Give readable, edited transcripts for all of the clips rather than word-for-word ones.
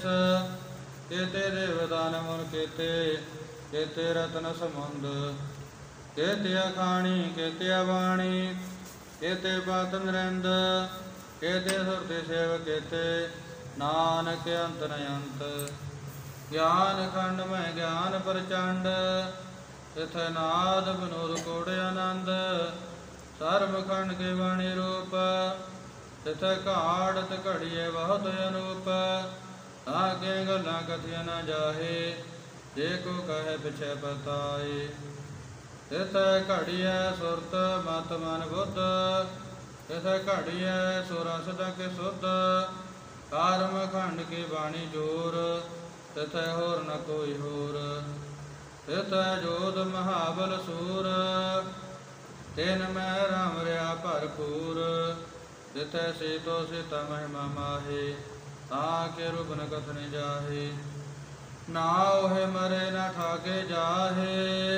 देश केते देवदान मुन केते केते रत्न समुंद केते अखाणी केते अवाणी केते पात नरेंद केते सुरति सेव केते नानक अंत न अंत ज्ञान खंड में ज्ञान प्रचंड तिथ नाद विनोद कोड़ आनंद सर्व खंड के वाणी रूप तिथ काड़त घड़िए बहुत अनूप ताके गल्लां कथिया न जाहे जे को कहे पिछे पताए तिथ घड़िए सुरत मत मन बुद्ध तिथ घड़िए सुरस तक शुद्ध कर्म खंड की वाणी जोर तिथ होर न कोई होर तिथ जोध महाबल सूर तिन मैं राम रहा भरपूर तिथ सीतो सीता महिमा माहे ताके रूप न कथ न जाहे नाव है मरे न ठाके जाहे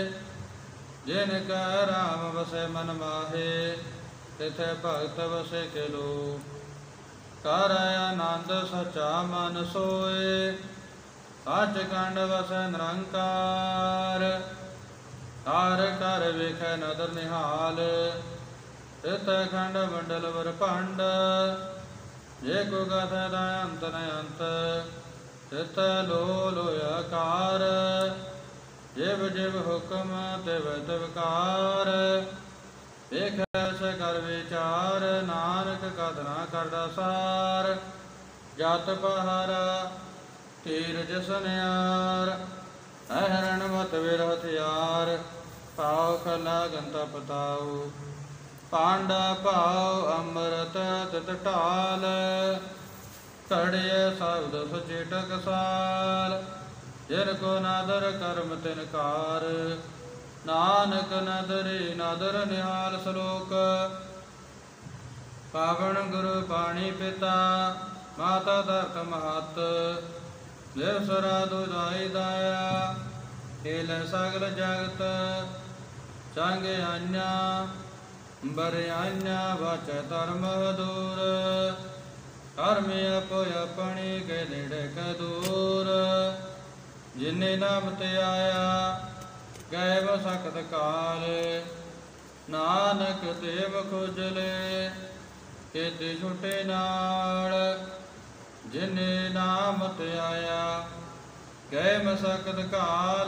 जिन कह राम बसे मन माहे तिथ भगत बसे के लो कर आनंद सचा मन सोए सच खंड वस निरंकार हर कर विख नदर निहाल तित खंड मंडल वर भंड जे को कथ अंत न अंत तित लो लोयकार जिव जिव हुक्म तिव तिवकार देख स कर विचार नानक कथ न करदा सार जत पहारा तीर जसन्यार अहरण मत विर हथियार पाव खला गंता पताऊ पांडा पाव अमृत तित टाल कड़िय शब्द सुचेटक साल जिन को नादर कर्म तिनकार नानक नदरी नदर निहाल श्लोक पावन गुरु पाणी पिता माता दर्थ महत देवसरा दुदाई दाया खेल सगल जगत संग अन्या बर अन्या बच धर्म दूर कर्म अपो अपनी के निड़क दूर जिन्हें नाम ते आया गैव सकत काल नानक देव खुजले केते छुटे नाल जिन्हे नाम ते आया गै मसकत काल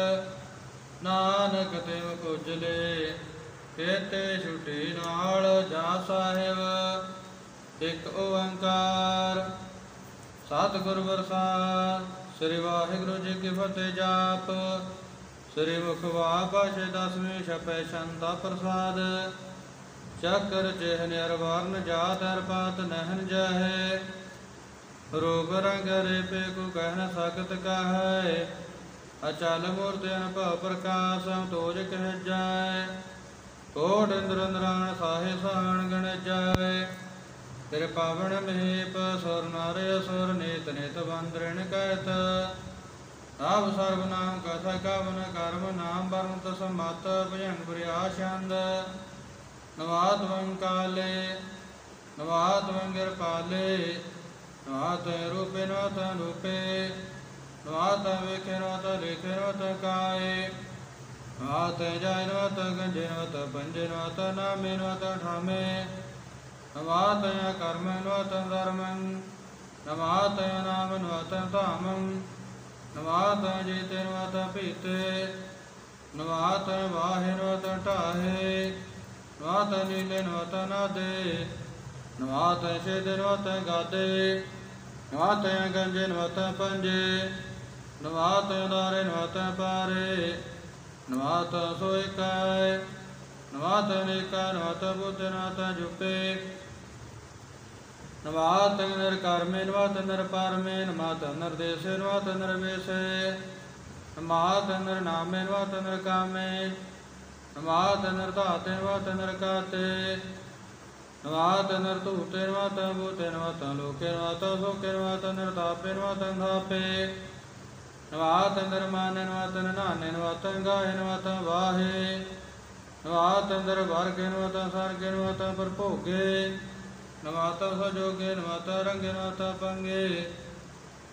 नानक देव खुजले केते छुटे नाल जा साहिब एक ओंकार सतगुर प्रसाद श्री वाहिगुरु जी की फतेह जाप श्री मुखवा पाशे दसवीं छपै छंदा प्रसाद चक्र चिहन अरवर्ण जात अरपात नहन जहे रूप रंग रेपे को कह न सकत कहे अचल मूर्ति अनुभव प्रकाश तोज कह जाए कोट इंद्र इंद्राण साहे सहन गण जाए तेरे पावन महीप सुर नारे असुर नेत नेत बंद्रण कहत अब सर्वनाम कथा कवन कर्म नाम वर्ण तस्मत भयंग प्रियाशंद नवात वंकाले नवात वंगिर पाले नवात रूपे नवात रूपे नवात विखे नवात लिखे नवात काये नवात जाय नवात गंजे नवात पंजे नवात नामे नवात ठामे नवात कर्म नवात धर्मं नवात नाम नवात धामं नवात जीते नवात पीते नवात वाहे नवात टाहे नवात नीले नवात नादे नवात छेदे नवात गादे नवात गंजे नवात पंजे नवात दारे नवात पारे नवात सोयकाय नवात नेका नवात बुद्ध नवात जुपे नवात नर कर्मे नवात नर परमे नवात नर देशे नवात नर वेशे नवात नर नामे नवात नर कामे नवात नर धाते नवात नर काते नवात नर तूते नवात भूते नवात लोके नवात सोके नवात नर तापे नवात धापे नवात नर माने नवात नाने नवात गाहे नवात वाहे नवात नर वर्गे नवात सर्गे नवात परभोगे नवात सजोगे नवात रंगे नवात पंगे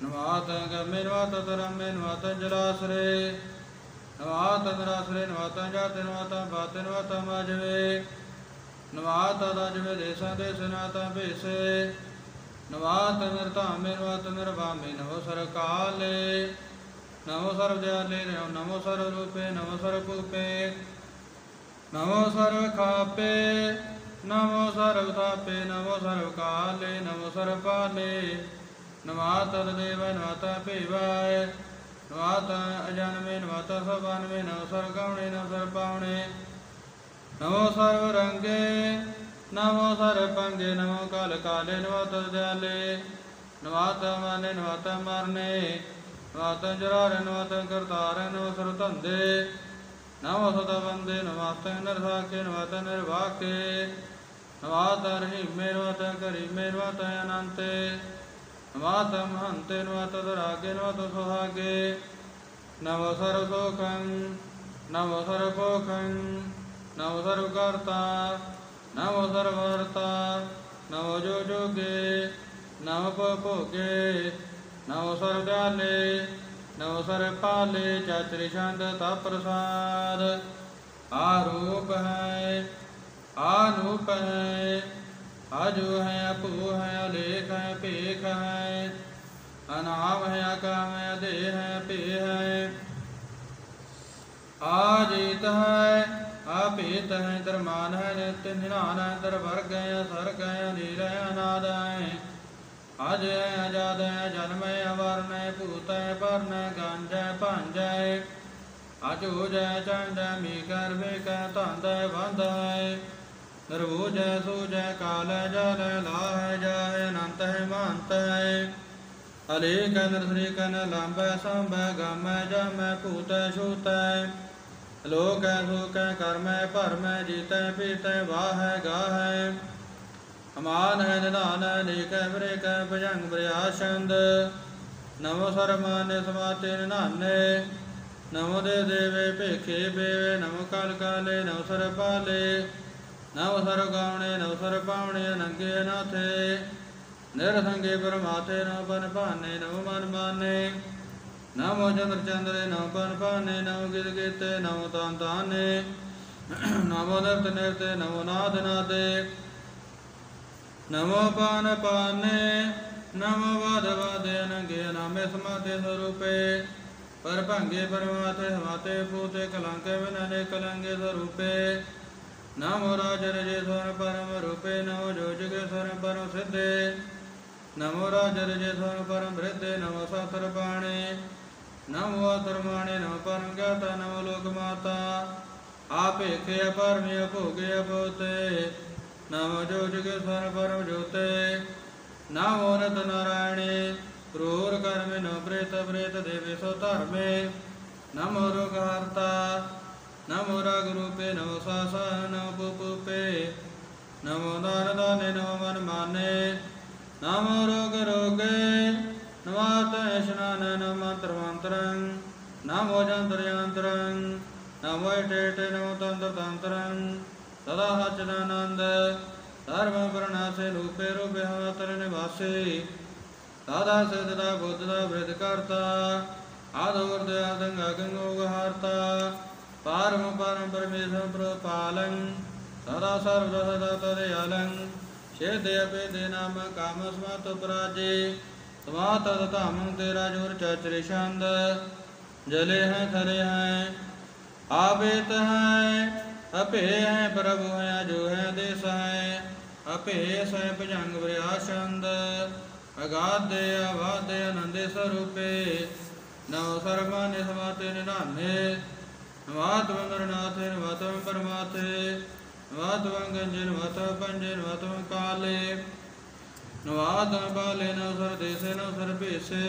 नवातं गम्ये नवातं तरम्ये नवातं जलाश्रे नवातं राश्रे नवातं जाते नवातं पाते नवातं वाजवे नवातं राजवे देशं देशे नवातं भेषे नवातं नरताम्ये नवातं नरभाम्ये नमो सरकाले नमो सर्वदयाले नमो सर्वरूपे नमो सर्वपूपे नमो सर्वखापे नमो सर्वतापे नमो सर्वकाले नमो सर्वपाले नमातं देव नमातं पेवाय नमातं अजन्मे नमातं सर्वान्मे नमो सर्वगौणे नमो सर्वपावणे नमो सर्वरंगे नमो सर्वपंगे नमो कालकाले नमो तदयाले नमातं माने नमातं मारने नमातं जरारे नमातं कर्तारे नमो सर्वतंदे नमो सतवंदे नमातं नरसाके नमातं निर्वाके नमातं रहीमे नमातं करीमे नमातं अनंते नमातं महन्ते नमातं दरागे नमातं सुहागे नमो सर्वसुखं नमो सर्वपोखं नमो सर्वकर्ता नमो सर्वहर्ता नमो जोगे नमो पपोगे नमो सर्वदयाले नमो सर्वपाले चात्रिशांत प्रसाद आरूप है आनूप है आजू है अपू है अलेख है पेख है अनाम है अकाम है देह है पे है आजीत है अपीत है दरमान है नित्य निरान है दरवर्ग है सर्ग है नील है अनाद है अज है आजाद है जन्म है अवर्ण है भूत है पर्ण है गंज है पंज है अचूज है चंड है मीकर बेकर तंद है बंद है निर्भुज है सूज है काल है जल है ला है जा है अनंत है महंत है अलेख है नरसरीक है लंब है संभ है गम है जम है भूत है छूत है लोक है सुख है कर्म है भरम है जीत है पीत है वाह है गाह है अमान है निधान है नीक है ब्रेक है भजंग ब्रयाशंद नमो सर्वमान्य समाते निधाने नमो दे देवे भेखे बेवे नमो काल काले नमो सर्वपाले नमो सर्वगावणे नमो सर्वपावणे नंगे नाथे निरसंगे परमाथे नमो पन पाने नमो मन माने नमो चंद्र चंद्रे नमो पन पाने नमो गिद गीते नमो तान ताने नमो नृत नृते नमो नाद नादे नमो पान पाने नमो वाद वादे नंगे नामे समाते स्वरूपे पर भंगे परमाते समाते पूते कलंके विनने कलंगे स्वरूपे नमो राज रजेश्वर परम रूपे नमो जोजगेश्वर परम सिद्धे नमो राज रजेश्वर परम वृद्धे नमो शास्त्र पाणे नमो अतर्माणे नमो परम ज्ञाता नमो लोक माता आपेखे अपरमे अभोगे अपोते नमो जोजगेश्वर परम ज्योते नमो नत नारायणे क्रूर कर्मे नमो प्रेत प्रेत देवे सो धर्मे नमो रोगहर्ता नमो राग रूपे नमो सासा नमो पुपे नमो दान दाने नमो मन माने नमो रोग रोगे नमो स्नान नमो मंत्र मंत्रं नमो जंत्र यंत्रं नमो टेटे नमो तंत्र तंत्रं सदा सच्चिदानंद धर्म प्रणासे रूपे रूपे हवातर निवासे दादा सदा बुद्धदा वृद्ध करता आदोर्दया गंगा गंगोगहारता पारम परम परमेश्वर प्रपालं सदा सर्वदा सदा तदयालं शेदे अपेदे नाम काम स्मत पराजे स्मात ततामं तेरा जोर चचरे छंद जले हैं थरे हैं आवेत हैं अपे हैं प्रभु हैं जो है देश है अपे है भजंग व्यासंद अगाधे अवाधे आनंदे स्वरूपे नव सर्वान्य समाते निधाने नवात्म नरनाथे नवात्म परमाथे नवात्म गंजे नवात्म पंजे नवात्म काले नवात्म बाले नवसर देशे नवसर भेषे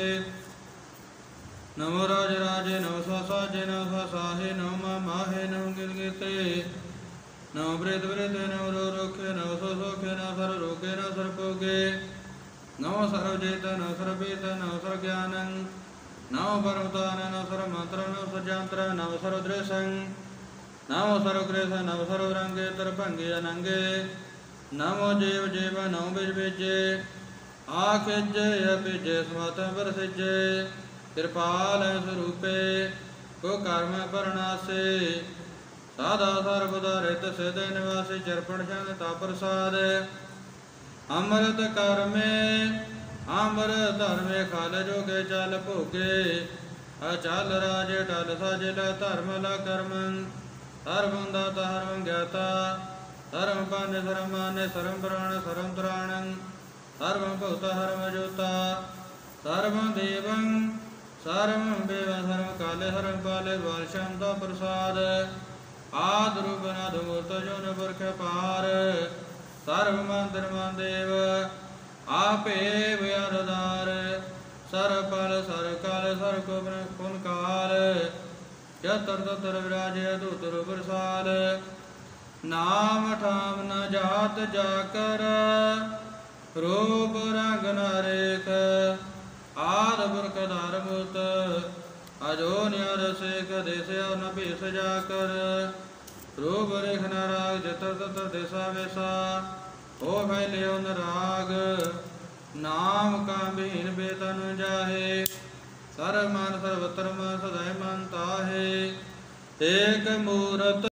नमो राज राजे नव साजे नव साहे नव माहे नव गिरगिते नव वृद्ध वृद्ध नव रो रोखे नव सोखे नव सर रोगे नव सर पोगे नव सर्वजेत नव सर्वेत नव सर ज्ञानं नव परमतान नव सर मंत्र नव सजंत्र नव सर्वदृशं नव सर्वग्रेस नव सर्वरंगे तरभंगे अनंगे नमो जीव जीव नव बीज बीजे आखिजे अभिजे समत बरसिजे कृपाल स्वरूपे को कर्म परनासे साधा सर्वदा रित सिद्ध निवासी चरपण चंद ता प्रसाद अमृत कर्मे अमृत धर्मे खाल जोगे चल भोगे अचल राजे टल साजिल धर्म ल कर्मं सर्वं दाता हरं ज्ञाता सर्वं पान्य सर्वं मान्य सर्वं प्राण सर्वं त्राणं सर्वं भूत हरं जोता सर्वं देवं सर्वं देवं सर्वं काले हरं पाले वर्षं ता प्रसाद आद रूप नाद मूर्त जो न पुरख पार सर्व मंत्र मन देव आपे व्यरदार सर पल सर काल सर को पुन काल यतर ततर विराजे दूत प्रसाद नाम ठाम न जात जाकर रूप रंग न रेख आद पुरख धार मूर्त अजो न्यार शेख देश न भेष जाकर रूप रेख न राग जतर ततर देशा वेशा हो फैले न राग नाम का बीन बेतन जाहे सर्व मन सर्वत्र मन सदैव मन ताहे एक मूरत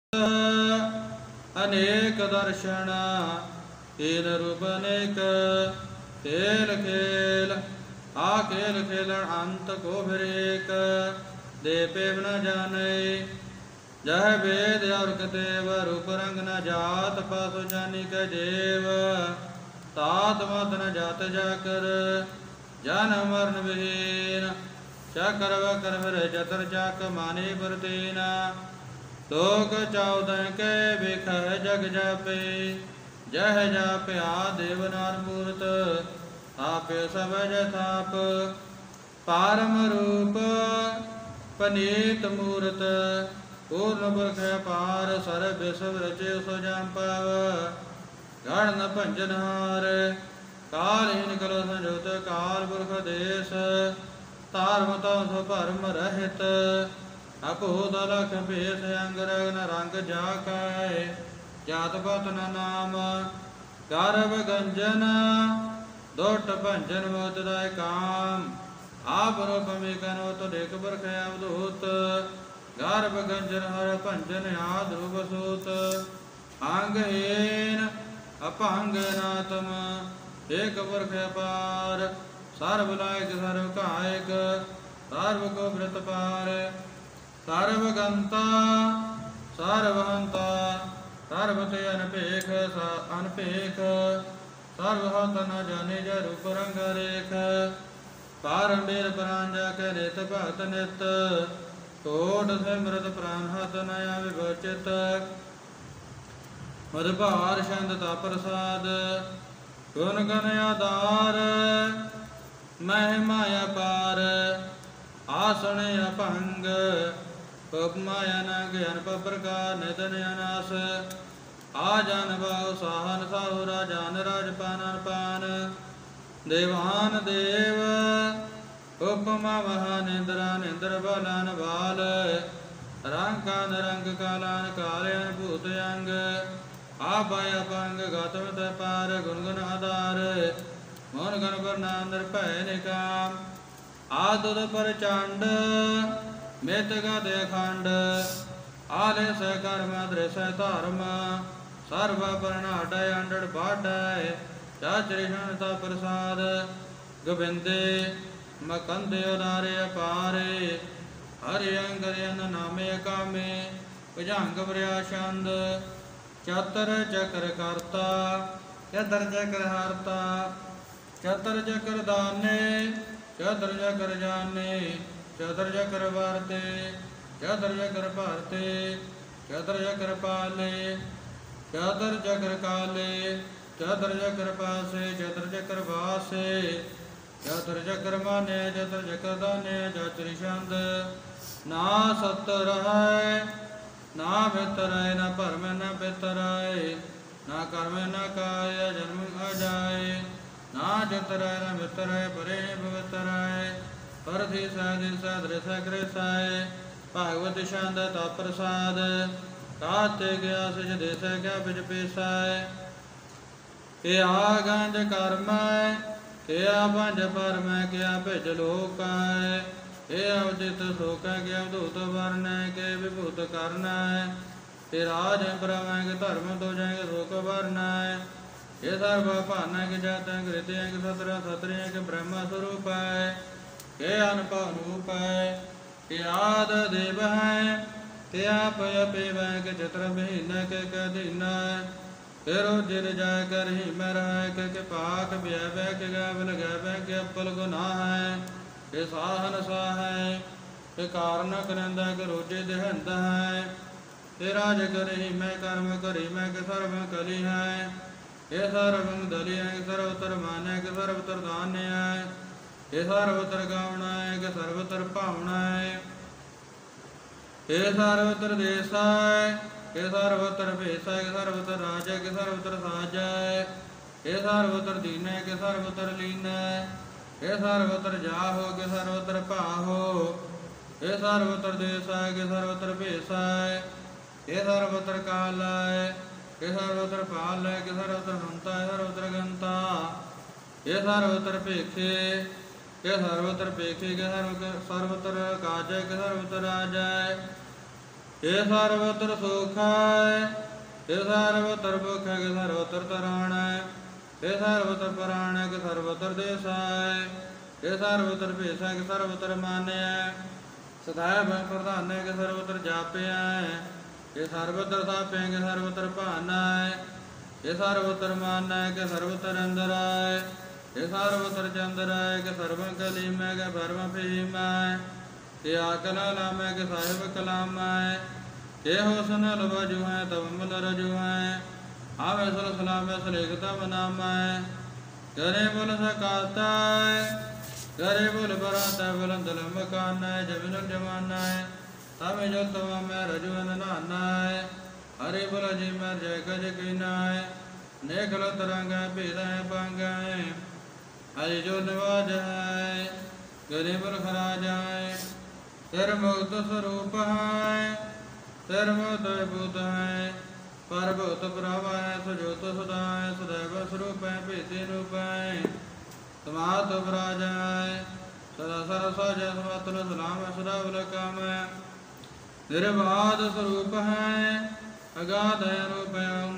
अनेक दर्शन तीन रूप अनेक खेल खेल आ खेल खेलन अंत को फिर एक दे पेव न जाने जह वेद और कदेव रूप रंग न जात पासु जानी के देव तात मत न जात जाकर जन मरण विहीन चकर वकर फिर जतर जाक माने परतीन लोक चौदह के बिख जग जापे जह जापे आ देवनार मूर्त आपे सब जथाप पारम रूप पनीत मूर्त पूर्ण पुरख पार सर विश्व रचे सुजान पाव गण भंजनहार कालहीन कल संयुत काल पुरख देश तारमता सुभरम रहित अपोद लख भेष अंग रगन रंग जाकाय जात पत न नाम गर्भ गंजन दोट भंजन मोत दाय काम आप रूप में कनोत देख बरख अवधूत गर्भ गंजन हर भंजन आद रूप सूत अंगहीन अपंग नातम एक बरख पार सर्व लायक सर्व कायक सर्व को व्रत पार सर्वगंता सर्वहंता सर्वते अनपेख अनपेख सर्वहत न जाने ज रूप रंग रेख पारंबेर प्रांजा के रेत भक्त नित टोट सिमृत प्राण हत नया विभचित मधुभार छंदता प्रसाद गुण गण आधार महिमा अपार आसन अपंग उपमाया न ज्ञान प्रकार निधन अनास आजान बाहु साहन साहु राजान राजपान पान देवान देव उपमा महान इंद्रान इंद्र बालान बाल रंकान रंग कालान कालयन भूत अंग आपाय अपंग गौतम पार गुणगुण आधार मोहन गण पर नांदर भय निकाम आदुद पर चांड मित गद खंड आले स कर्म दृश्य धर्म सर्व परनाडय अंडड़ बाडय चाचरिषणता प्रसाद गोविंदे मकंदे उदारे अपारे हरि अंगरयन नामे कामे भुजंग प्रयाशंद चतर चक्र करता चतर चक्र हरता चतर चक्र दाने चतर चक्र जाने चतर चक्र वारते चतर चक्र भारते चतर चक्र पाले चतर चक्र काले चतर चक्र पासे चतर चक्र वासे चतर चक्र माने चतर चक्र दाने चतुर छंद ना सत्तर है ना भितर है ना परम न पितर है ना कर्म न काय जन्म अजाय ना जतर है न मित्र है परे पवित्र है परथि सदिश दृश कृषाय भागवत छंद ता प्रसाद काते गया सच देश क्या बिज पेशाय ये आगंज कर्म किया पंज पर मैं किया भिज लोक है। हे अवचित शोक के अवधूत वर्ण के विभूत कर्ण है। हे राज ब्रह्म के धर्म तो जय शोक वर्ण है। ये सर्व भान के जात कृत सत्र क्षत्रिय के ब्रह्म स्वरूप है। के अनुभव रूप है। के आद देव है। के आप पिव के चित्र विहीन के कदीन है। फिर जिर जाय कर ही मैं रह के पाक व्यय वह के गैबल गैब के अपल गुनाह है। के साहन सा है। के कारण करंदा के रोजे देहंत है। के राज कर ही मैं कर्म करी मैं के सर्व कली है। ये सर्व दली है के सर्वतर मान है के सर्वतर धान्य है। ये सर्वतर गावना है के सर्वतर भावना है। ये सर्वत्र देश है। के सर्वत्र भेष है के सर्वत्र राज है के सर्वत्र साज है। के सर्वत्र दीन है के सर्वत्र लीन है। के सर्वत्र जाहो के सर्वत्र पाहो। के सर्वत्र देश है के सर्वत्र भेष है। के सर्वत्र काल है के सर्वत्र पाल है के सर्वत्र हंता है सर्वत्र गंता। के सर्वत्र पेखे के सर्वत्र पेखे के सर्वत्र काज है के सर्वत्र राज है। ये सर्वत्र सुख है। ये सर्वत्र भुख है के सर्वत्र तराण है। ये सर्वत्र प्राण है के सर्वत्र देश है। ये सर्वत्र भेष है के सर्वत्र मान्य है। सदैव प्रधान है के सर्वत्र जाप्य है। ये सर्वत्र ताप्य है के सर्वत्र भाना है। ये सर्वत्र मान्य है के सर्वत्र अंदर है। ये सर्वत्र चंद्र है के सर्व कलीम है के भरम भीम है। के आकला लाम है के साहिब कलाम है। के होसन लबजु है तब मल रजु है। आवे सल सलाम सलेखता नाम है। करे बोल सकाता है। करे बोल बराता बुलंद मकान है। जमीन जमाना है तब जल तवा में रजु नाना है। हरे बोल जी मैं जय गज कीना है। नेखल तरंग है भेद है पंग है। हरि जो निवाज है। गरे बोल खराज है। तेर मुक्त स्वरूप है। तेर मुक्त भूत है। पर भूत प्रभ है सुजोत सुधा है। सदैव स्वरूप है भीति रूप है। समात उपराज है। सदा सरस समातन सलाम सदा बल काम है। निर्बाध स्वरूप है। अगाध है रूप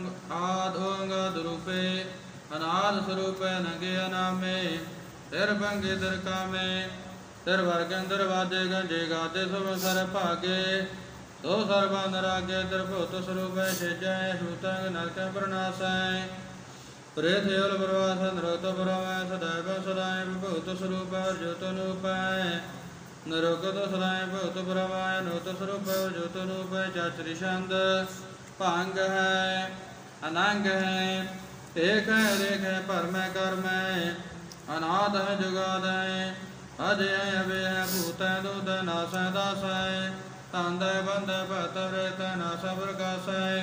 आद अंगाद रूपे। अनाद स्वरूप है नगे अनामे। तेर भंगे दर कामे। तेर वर्ग अंदर वादे गंजे गाते सब सर भागे। तो सर्वांदर आगे तेर भूत स्वरूप है शेज है। शूतंग नरक प्रनाश है। प्रेत योल प्रवास नरोत परम है। सदैव सदाएं भूत स्वरूप है ज्योत रूप है। नरोगत सदाएं भूत परम है। नोत स्वरूप है ज्योत रूप है। चाचरी छंद भांग है अनंग है। एक है रेख है परम है कर्म है। अनाथ है जुगाद है। अजय है अभय है भूत है दूत है नाश है दास है। तंद है बंद है भत व्रत है नाश प्रकाश है।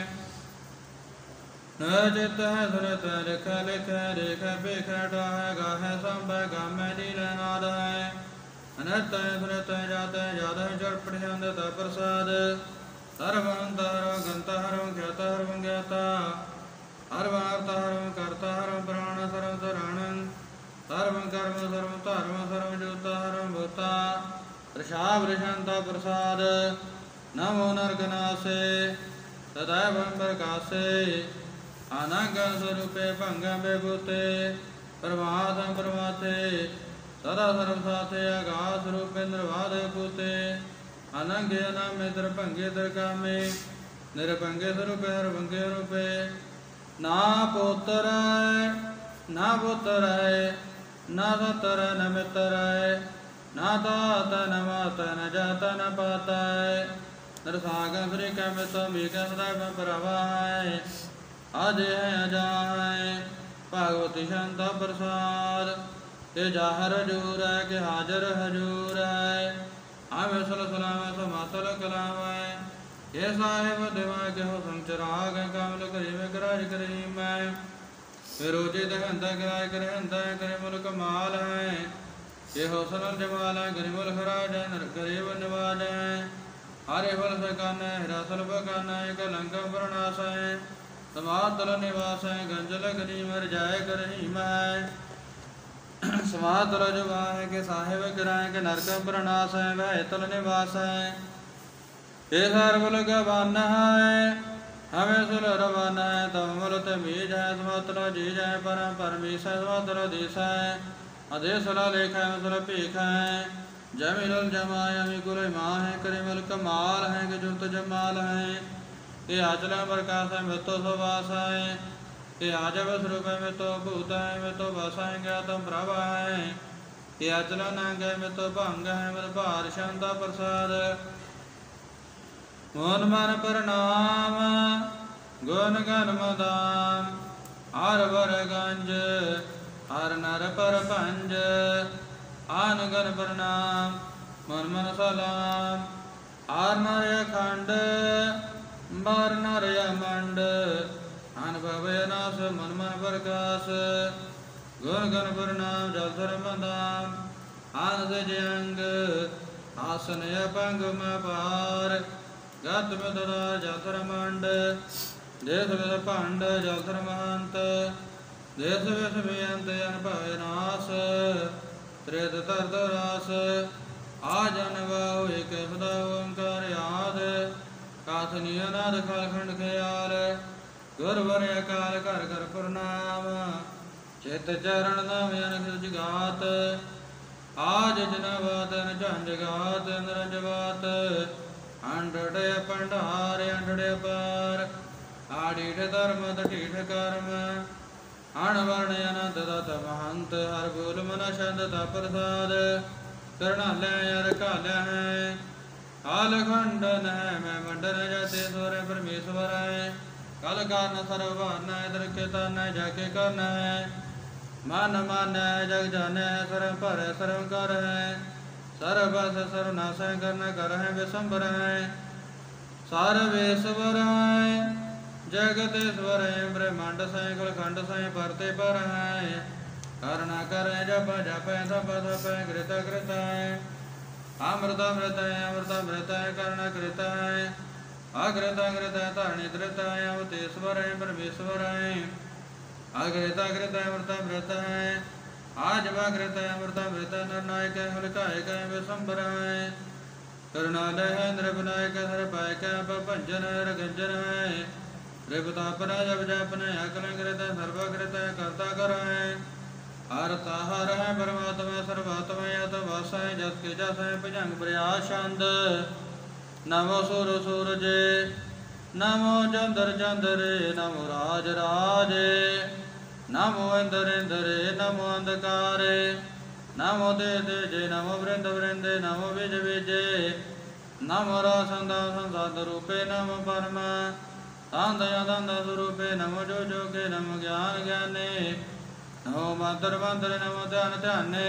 नचित है सुरत है लिख है लिख है रेख है पेख है टा है गा है संभ है गाम है नील है नाद है। अनत है सुरत है जात है जात है चरपट है अंधता प्रसाद। सर्वंत हरम गंता हरम ख्याता हरम ज्ञाता। हरवार्ता हरम कर्ता हरम प्राण सर्व तराणं। सर्व कर्म सर्व धर्म सर्व ज्योता हरम भूता। प्रसाद प्रशांता प्रसाद नमो नरकनासे। सदैव प्रकाशे अनंग स्वरूपे भंगम विभूते। प्रमाथम प्रमाथे सदा सर्व साथे आगास रूपेन्द्र वाद पूते। अनंग अनामित्र भंगे कामे। निरभंगे स्वरूपे हरभंगे रूपे। ना पुत्र ना पुत्र ना सतर न मित्र ना दाता न माता न जाता न पाता है। नरसागम श्री कमित मीका सदैव प्रभा है। आज है अजा है भगवती शांता प्रसाद। के जाहर हजूर है के हाजर हजूर है। आवे सल सलाम समातल कलाम है। ये साहिब दिवा के हो संचराग कमल करीम कराज करीम है। रोजे दहंदा कराय करहंदा करे मुल्क माल है। ये हो सनल जमाल है गरीबुल खराज है गरीब निवाज है। हरे बल सकान है हिरासल बकान है कलंक प्रणाश है। समातल निवास है गंजल गरीम जाय करहीम है। समातल जुबाह के साहिब किराए के नरक प्रनाश है वह तल निवास है ये सर्वलोक बन है हमें सुलर बन है तब मलत बीज है समातल जीज है परम परमीश है समातल देश है अदेशला लेख है मसल पीख है जमील जमाय अमिकुल माँ है करिमल कमाल है कि जुत जमाल है ये आचल प्रकाश है मृतो सुवास है ये आजब स्वरूप है में तो भूत है में तो बसाएंगे तुम प्रभा है ये अचल नंग है में तो भंग है मत भार शांता प्रसाद मोन मन प्रणाम गुण गण मदाम हर वर गंज हर नर पर पंज आन गण प्रणाम मन मन सलाम हर नर खंड बार नर मंड अनुभव नाश मन मन प्रकाश गुण गण प्रणाम जल धर्म धाम आनंद जंग आसन अपंग पार गत में ददा जल धर्मंड देश विष पंड जल धर्महंत देश विष बेअंत अनुभव नाश त्रेत तरद रास आज अनुभव एक सदा ओंकार याद काथनीय नाद खलखंड ख्याल गुरवर अकाल कर कर प्रणाम चित चरण नाम अनख जगात आज जनवात झंझ गात निरंज बात अंडे पंडार अंडे पार आडीठ धर्म टीठ कर्म अणवर्ण अनंत दत्त महंत हर बोल मन छंद प्रसाद करणाल हर काल है काल खंडन है मैं मंडन जाते स्वर परमेश्वर है कल कारण सर्वभान है दृक्यता न जाके करना है मान मान है जग जाने है सर्व पर है सर्व कर है सर्वस सर्वनाश करना कर है विशंबर है सर्वेश्वर है जगतेश्वर है ब्रह्मांड से कुल खंड से परते पर है करना कर जप जप तप तप कृत कृत है अमृत अमृत है अमृत अमृत है कर्ण कृत है अग्रत अग्रत है धरणी धृत है अवतेश्वर है परमेश्वर है अग्रत अग्रत है अमृत अमृत है आज वाग्रत है अमृत अमृत है निर्णायक है हलकायक है विशंबर है करुणालय है नृपनायक है हरपायक है भंजन है रगंजन है रिपतापन है जब जापन है अकलंकृत है सर्वाकृत है कर्ता कर है हरता हर है परमात्मा सर्वात्मा या तो वास है जस के जस है भुजंग प्रयास छंद नमो सुर सूरजे नमो चंद्र चंद्रे नमो राज राजे नमो इंद्र इंद्रे नमो अंधकारे नमो दे तेजे नमो वृंद वृंदे नमो बीज बीजे नमो रासंदा संसाद रूपे नमो परमा आंधया दंद स्वरूपे नमो जो जोगे नमो ज्ञान ज्ञाने नमो मंत्र मंत्रे नमो ध्यान ध्याने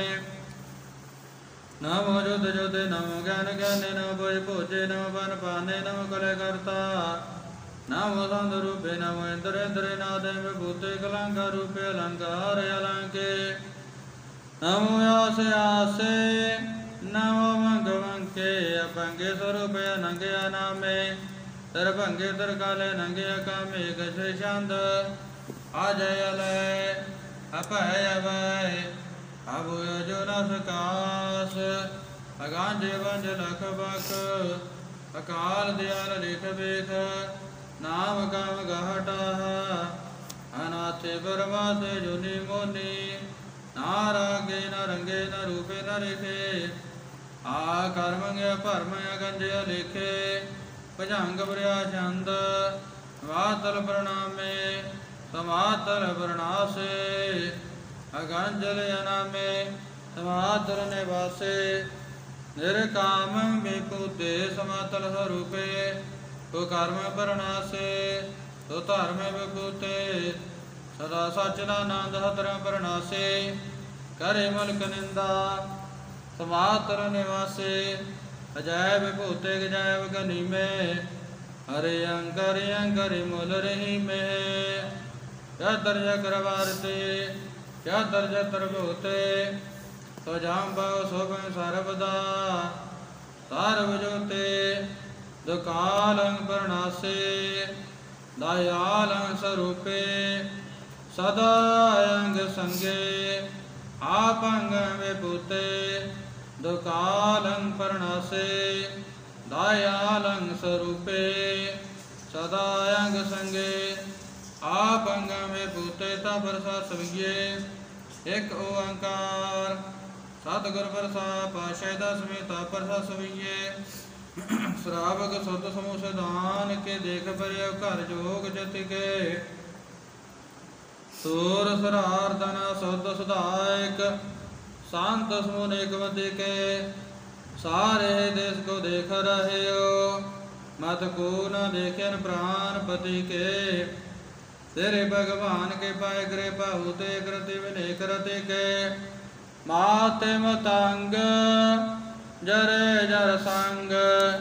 नमो जुद जुदे नमो ज्ञान ज्ञाने नमो भोज भोजे नमो बन पाने नमो कले करता नमो संत रूपे नमो इंद्र इंद्रे नादे विभूते कलंका रूपे अलंकार अलंके नमो आसे आसे नमो मंग मंके अपंगे स्वरूपे अनंगे अनामे तर भंगे तर काले नंगे अकामे कसे छंद अजय लय अपय अभय अभु जो नस कास अगांज वंज लख बक अकाल दयाल लिख बेख नाम काम गहटा अनाथे परमाथे जुनि मोनी नारागे न रंगे न रूपे न लिखे आ कर्मंगे परमय गंजे लिखे भजंग प्रया छंद वातल प्रणामे समातल प्रणासे अगंजल अनामे समातल निवासे निर्काम विभूते समातल स्वरूपे तो कर्म प्रणासे तो धर्म विभूते सदा सच्चिदानंद धर्म प्रणासे करे मुल्क निंदा समातल निवासे अजय विभूते गजैव गनि में हरे अंकर मूल रही में क्या दर्ज करवारते क्या दर्ज तरबोते तो जाम भाव शोभ सर्वदा तारवजोते दुकालं प्रणासे दयालं स्वरूपे सदा अंग संगे आपंग विभूते दुकालं परणासे दयालं स्वरूपे सदायंग संगे आपंग विभूते तपरसा सविये एक ओंकार सतगुर परसा पाशय दसवें तपरसा सविये श्रावक सुध समूह सिधान के देख पर घर जोग जति के सूर सरार्दन सुध सुधायक शांत समूह एकवती के सारे देश को देख रहे हो मत को न देखें प्राण पति के तेरे भगवान के पाए कृपा होते कृति विनय करते के माते मतंग जरे जर संग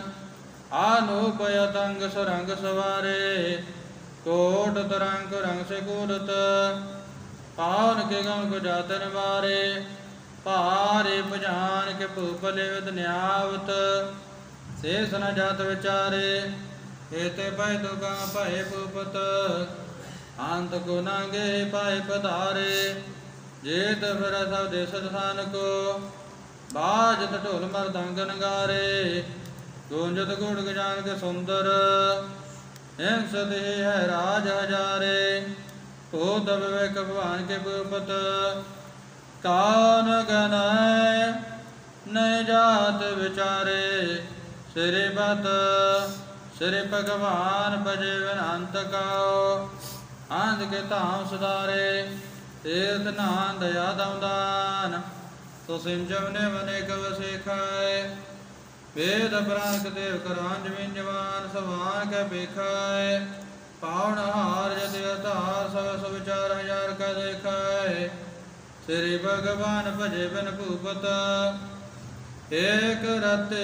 अनुपयतंग सुरंग सवारे कोट तरंग रंग से कूदत पावन के गम को जातन मारे पारे पजान के भूपले विद न्यावत शेष न जात विचारे हेते पय दुगा पय भूपत अंत को नांगे पाए पधारे जेत फिर सब देश स्थान को बाजत ढोल मरदंग नगारे गूंजत गुण गजान के सुंदर हिंसत ही है राज हजारे भूत विवेक भगवान के भूपत कान गनाय नय जात विचारे सिरे बत सिरे भगवान बजे बिन अंत काओ आंध के धाम सुधारे तीर्थ नान दया दमदान तो सिंचम ने मने कव सिखाए वेद प्राण देव करान जमीन जवान सवान के बेखाए पावन हार यदि अतार सब सब विचार हजार का देखाए श्री भगवान भजे बिन भूपत एक रते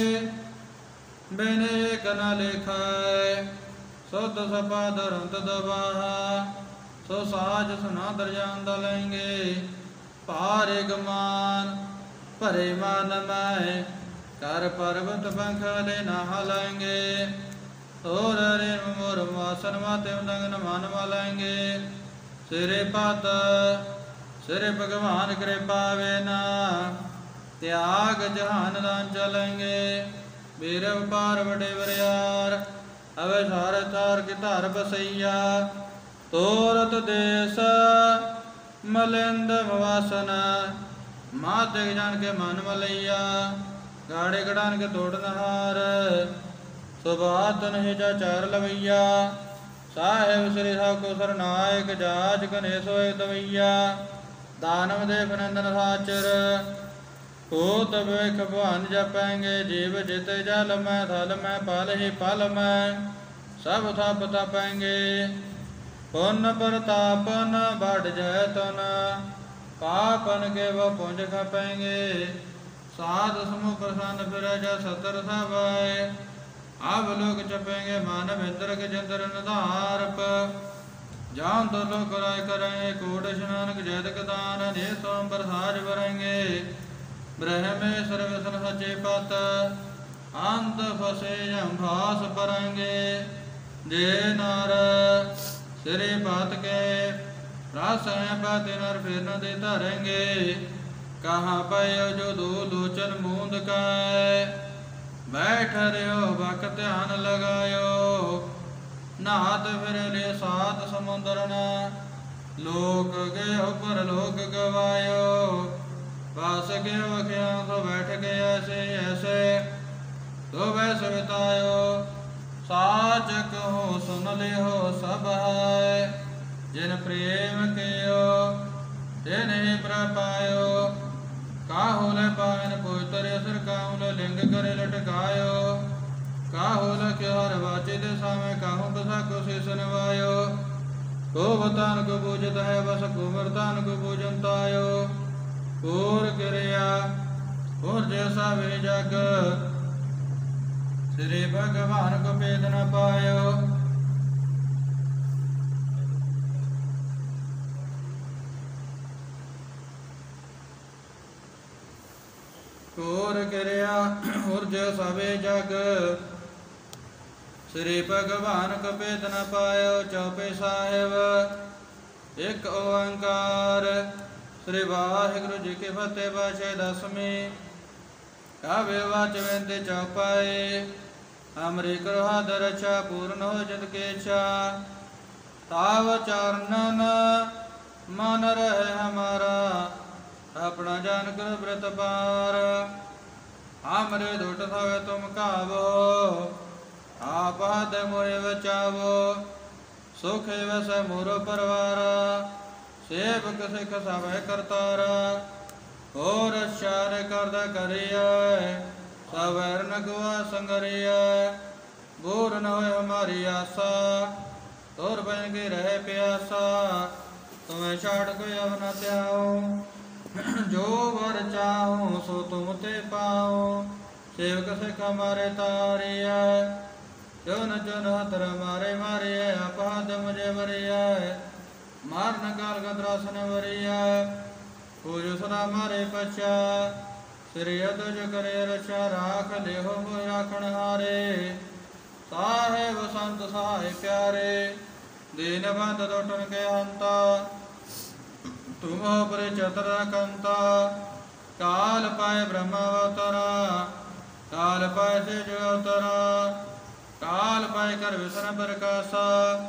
बिन एक न लिखाए शुद्ध सपा धरंत दबाहा सो साज सुना दरजान दलेंगे पारे गमान भरे मान मैं कर पर्वत पंख ले नहा लेंगे और रे मोर मासन माते उदंगन मान मालेंगे सिरे पात सिरे भगवान कृपा वे ना त्याग जहान दान चलेंगे वीर पार बड़े बरियार अवे सारे तार की धार बसैया तोरत देश मलिंद वासन माते जान के मन मलैया गाड़े गड़ान के तोड़ नहार सुभात नहीं जा चार लवैया साहेब श्री को सरनायक जाज गणेश दवैया दानव देव नंदन साचर भूत विवेक भगवान जपेंगे जीव जित जल में थल में पल ही पल में सब थप तपेंगे पुन प्रतापन बढ़ जाए तन पापन के वो पुंज खपेंगे साध समूह प्रसन्न फिर जा सतर सब अब लोग चपेंगे मानव इंद्र के चंद्र नधारप जान तो लोग कराय करेंगे कोट स्नान जैदक दान ने सोम प्रसाद भरेंगे ब्रह्मेश्वर विष्णु सचे पत अंत फसे भास परेंगे जे नर श्री पात के रास पाते नर फिर न दे धरेंगे कहाँ पयो जो दो लोचन मूंद का बैठ रहो बक ध्यान लगायो नहात फिर ले सात समुद्र न लोक गए पर लोक गवायो पास के वख्या तो बैठ गए ऐसे ऐसे तो वैसे बितायो साच कहो सुन ले हो सब है जिन प्रेम कियो जिन ही प्रपायो काहू ले पावन पुत्र सिर काहू ले लिंग करे लटकायो काहू ले क्योर वाचे दिशा में काहू बसा को शीश नवायो को बतान को पूजत है बस कुमरतान को पूजनतायो और क्रिया और जैसा वे जग श्री भगवान को भेद न पायो और क्रिया और जैसा वे जग श्री भगवान को भेद न पायो चौपे साहेब एक ओंकार श्री वाहिगुरु जी की फतेह। बाशे दसवीं काव्य वाच वेंदे चौपाए। हमरी कृपा दरचा पूर्ण हो जद के इच्छा। ताव चरणन मन रहे हमारा, अपना जान कर व्रत पार। हमरे दुट थवे तुम कावो, आप हाथ मोहे बचावो। सुख वस मोरो परवार, सेवक सिख सब करतारा। और चार करद करिय, सवैर न गुआ संगरिय। बूर न हो हमारी आशा, तोर बन के रहे प्यासा। तुम्हें छाड़ कोई अब न त्याओ, जो वर चाहो सो तुम ते पाओ। सेवक सिख हमारे तारिय, चुन चुन हतर मारे मारे। अपहाद मुझे वरिय, मारन काल गद्रासन वरिय। पूज सदा मारे पचा, श्री तुझ करे रक्षा। राख लेहो मोहि राखण हारे, साहेब संत सहाय प्यारे। दीन बंद दुटन के हंता, तुम पर चतर कंता। काल पाए ब्रह्म अवतरा, काल पाए से जो अवतरा। काल पाए कर विष्णु प्रकाशा,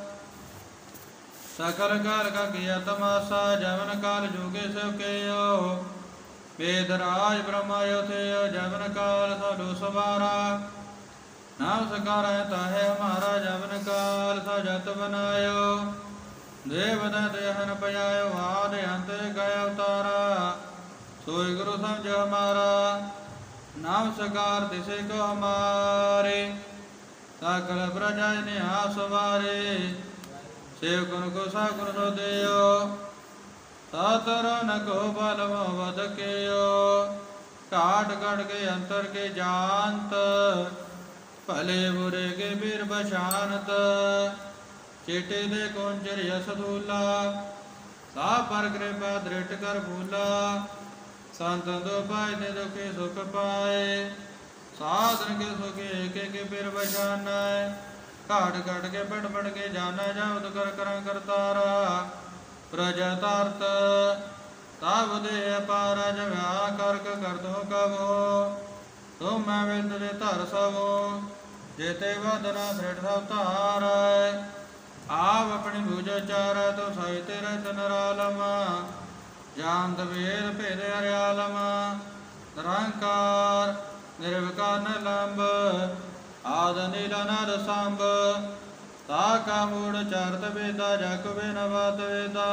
सकल काल का किया तमाशा। जमन काल जोगे सेव केयो, वेदराज ब्रह्मा यो थे। जमन काल साधु सवारा, नाम सकारा ताहे हमारा। जमन काल सा जत बनायो, देव दहन पयायो। आद अंत गय अवतारा, सोई गुरु समझ हमारा। नाम सकार तिसे को हमारे, सकल प्रजा निहा सवारे। सेवकुन को साकुन सो देयो, सातर न को बल मोहबद केयो। काट काट के अंतर के जानत, भले बुरे के बीर बशानत। चेटे दे कौंचर यस धूला, सा पर कृपा दृढ़ कर भूला। संत दो पाए दे दुखे सुख पाए, साधन के सुख एक एक बीर बशाना। काट काट के बढ़ बढ़ के जाना जावत कर कर करतारा। प्रजा तारत ताव दे पारा, जब आकर कर दो कब हो। तुम मैं विद दे धर सबो, जेते वदना दृढ़ अवतार। आप अपनी भुज चार, तो सही तेरे नरालम। जानत वेद भेद हरियालम, निरंकार निर्विकार निलंब। आद नीला नर सांब, ताका मूढ़ चारत वेदा। जग वे न बात वेदा,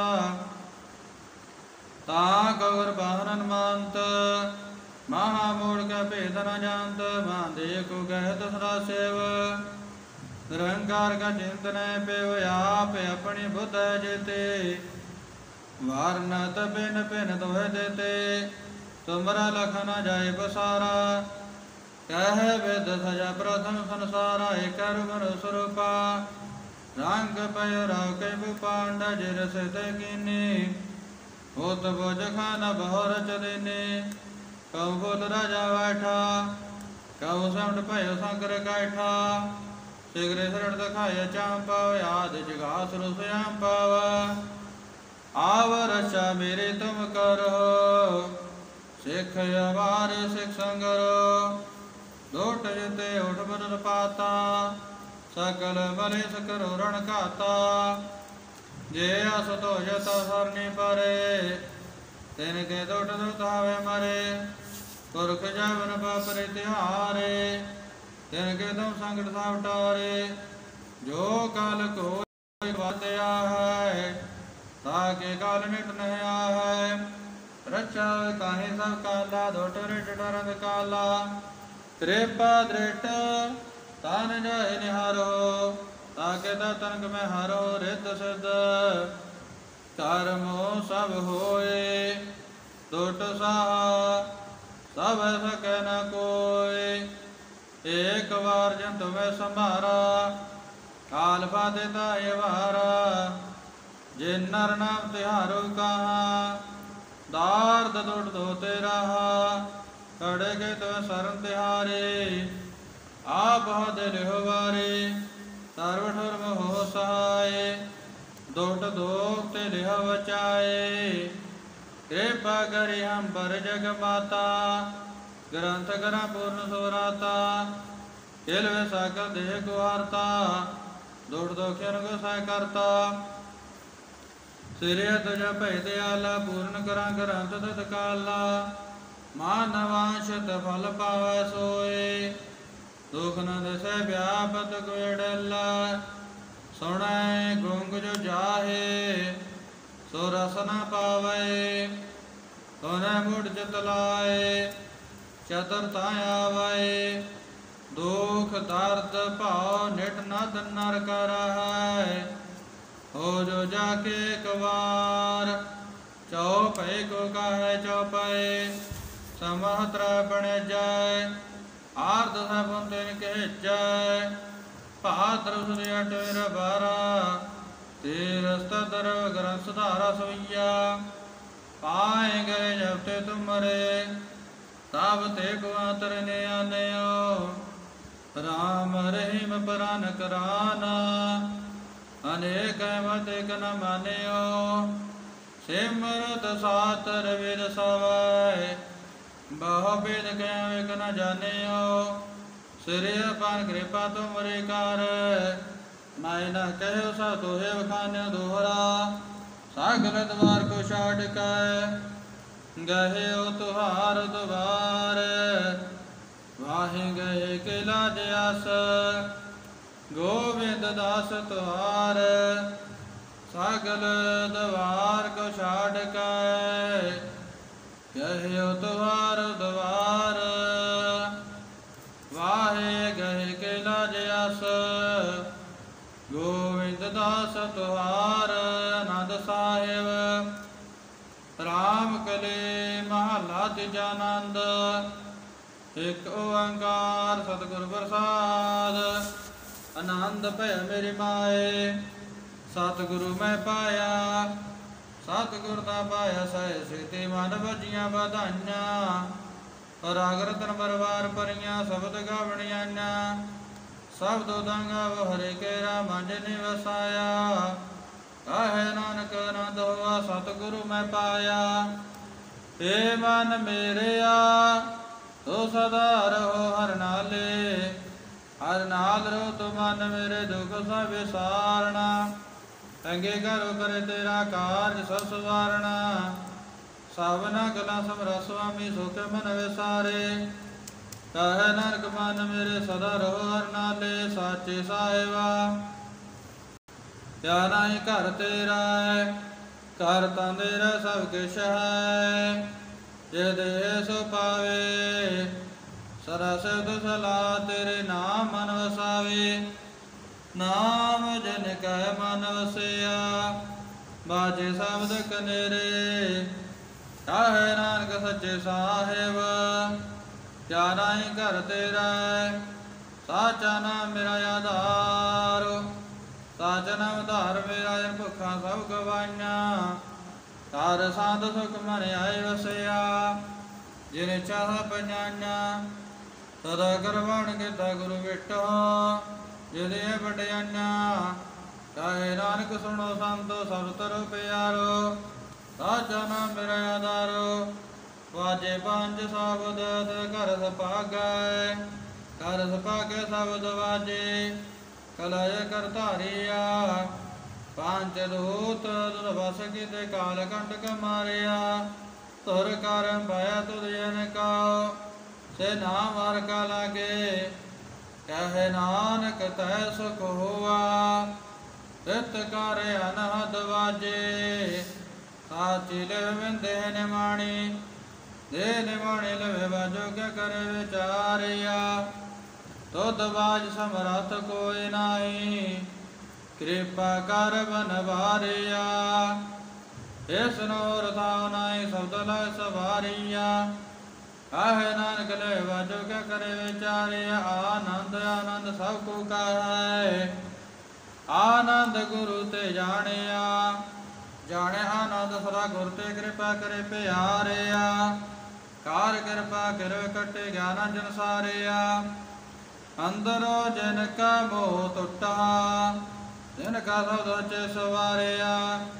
ताक और बाहरन मानत। महामूढ़ का भेद न जानत, बांधे को कहत सदा सेव। निरंकार का चिंतन पेव, आप अपनी बुद्ध जेते। वारनत पिन पिन दोह देते, तुमरा लख न जाय बसारा। कह वेद सजा प्रथम संसारा, एक रुमर स्वरूपा। रंग पय राव के पांडा, जिर से कीनी। होत भोज खाना बहुर चदिनी। कौ बोल राजा बैठा, कौ समट भयो शंकर कैठा। शीघ्र शरण दखाय चाम पाव, याद जिगास रुसयाम पाव। आव रक्षा मेरे तुम करो, सिख हमारे सिख संगरो। दोट जिते उठ बदल पाता, सकल बले सकरो रण खाता। जे अस तो जता सरनी परे, तिनके दोट दुतावे मरे। पुरख जवन बापरे तिहारे, तिनके तुम संकट सब टारे। जो काल को बातया है, ताके काल निट नया है। रक्षा काहे सब काला, दोट रिट डरंद काला। कृपा दृट तान जाय निहारो, ताके तनक में हारो। रिद्ध सिद्ध कर्मो सब होए, दोट साहा सब सके न कोई। एक बार जन तुम्हें संभारा, काल फातेता ये वारा। जिन नर नाम तिहारो कहा, दार्द दुट धोते रहा। कड़े के तुम्हें शरण तिहारे, आप दिल हो बारे। सर्वधर्म हो सहाय, दोट दोते लिह बचाए। कृपा करी हम पर जग माता, ग्रंथ करा पूर्ण सोराता, खेल वे साकर देह को हारता, दुख दोखियन को सह करता। सिरे तुझ भय दयाला, पूर्ण करा ग्रंथ तत्काला, मानवांशत फल पावै सोए, दुख न दिसै व्यापत कोय डल्ला, सुनै गुंग जो जाहे, सो रस न पावै, तुनै मुड़ चित लाए, चतुरता आवै, दुख दर्द भाव निट नद नर कर है, हो जो जाके कवार, चौपय को कहे चौपय, समहत्र बन जाय, आर्द सबुन तिन कह जाय, भाद्र सुद अठवेर बारा, तीरस्त दरव ग्रंथ धारा सोइया, पाए गए जब ते तुमरे, तब ते को तरने आनयो, राम रहीम परान कराना, अनेक मत एक न मान्यो, सिमरत सातर वेद सवै, बहु वेद कह एक न जान्यो, श्री अपान कृपा तुमरे कार, मैं न कहो सा तोहे बखान्य दोहरा, सागल द्वार को छाड़ कै, गहे ओ तुहार द्वार, वाहे गए के लाज आस, गोविंद दास तुहार, सागल द्वार को छाड़ कै, गहे ओ तुहार द्वार, वाहे गए के लाज आस, गोविंद दास तुहार। आनंद साहिब राम कले महला तीजा आनंद, एक ओंकार सतगुर प्रसाद, आनंद भय मेरी माए, सतगुरु मैं पाया, सतगुर दा पाया सह सिति मन भजियां बधाइयां, राग रतन बरवार परियां शब्द गावणियां, शब्द दंगा वो हरे केरा मंज निवसाया, कहे नानक आनंद हुआ सतगुरु मैं पाया, हे मन मेरेया तो सदा रहो हर नाले, हर नाल रहो तो मन मेरे दुख सब विसारना, अंगे करो करे तेरा कार्य सब सवारना, सावना गला समरा स्वामी सुख मन विसारे, कहे नानक मन मेरे सदा रहो हर नाले, साचे साहिबा क्या नहीं घर तेरा है, घर तेरा सब किश है, जे दे सो पावे, सरस सला तेरे नाम मन वसावे, नाम जन कह मन वसिया, बाजे शब्द कनेरे, कहे नानक सच्चे साहिब क्या नहीं घर तेरा है, साचा नाम मेरा आधार, साच नाम धार मेरा जन भुखा सब गवाइया, तार साध सुख मन आए वसया, जिन चाह पजाइया, सदा करवाण किता गुरु बिटो, जिदे बटियाइया, कहे नानक सुनो संतो सब तरु प्यारो, साचा नाम मेरा आधारो, वाजे पंज शब्द कर सपागै, कर सपागै शब्द वाजे, कलय करतारिया, पांच दूत दुर्वस किते काल कंटक मारिया, तुर कर पाया तुद जन का, से नाम हर का लागे, कहे नानक तह सुख हुआ, तित कर अनहद वाजे, साची लिव विंदे निमाणी, दे निमाणी लवे बाजो क्या करे विचारिया, तुद बाज समरथ कोई नाई, कृपा कर बन बारिया, इस नोर थाव नाई शब्द लय सवारिया, कहे नानक ले बाजो क्या करे विचारिया, आनंद आनंद सबको कहे, आनंद गुरु ते जानिया, जाने आनंद सदा गुर ते कृपा करे प्यारिया, कार कृपा कर कटे ज्ञान जन सारिया, अंदरो जिनका मोह टुटा, जिनका शब्द चे सवारिया,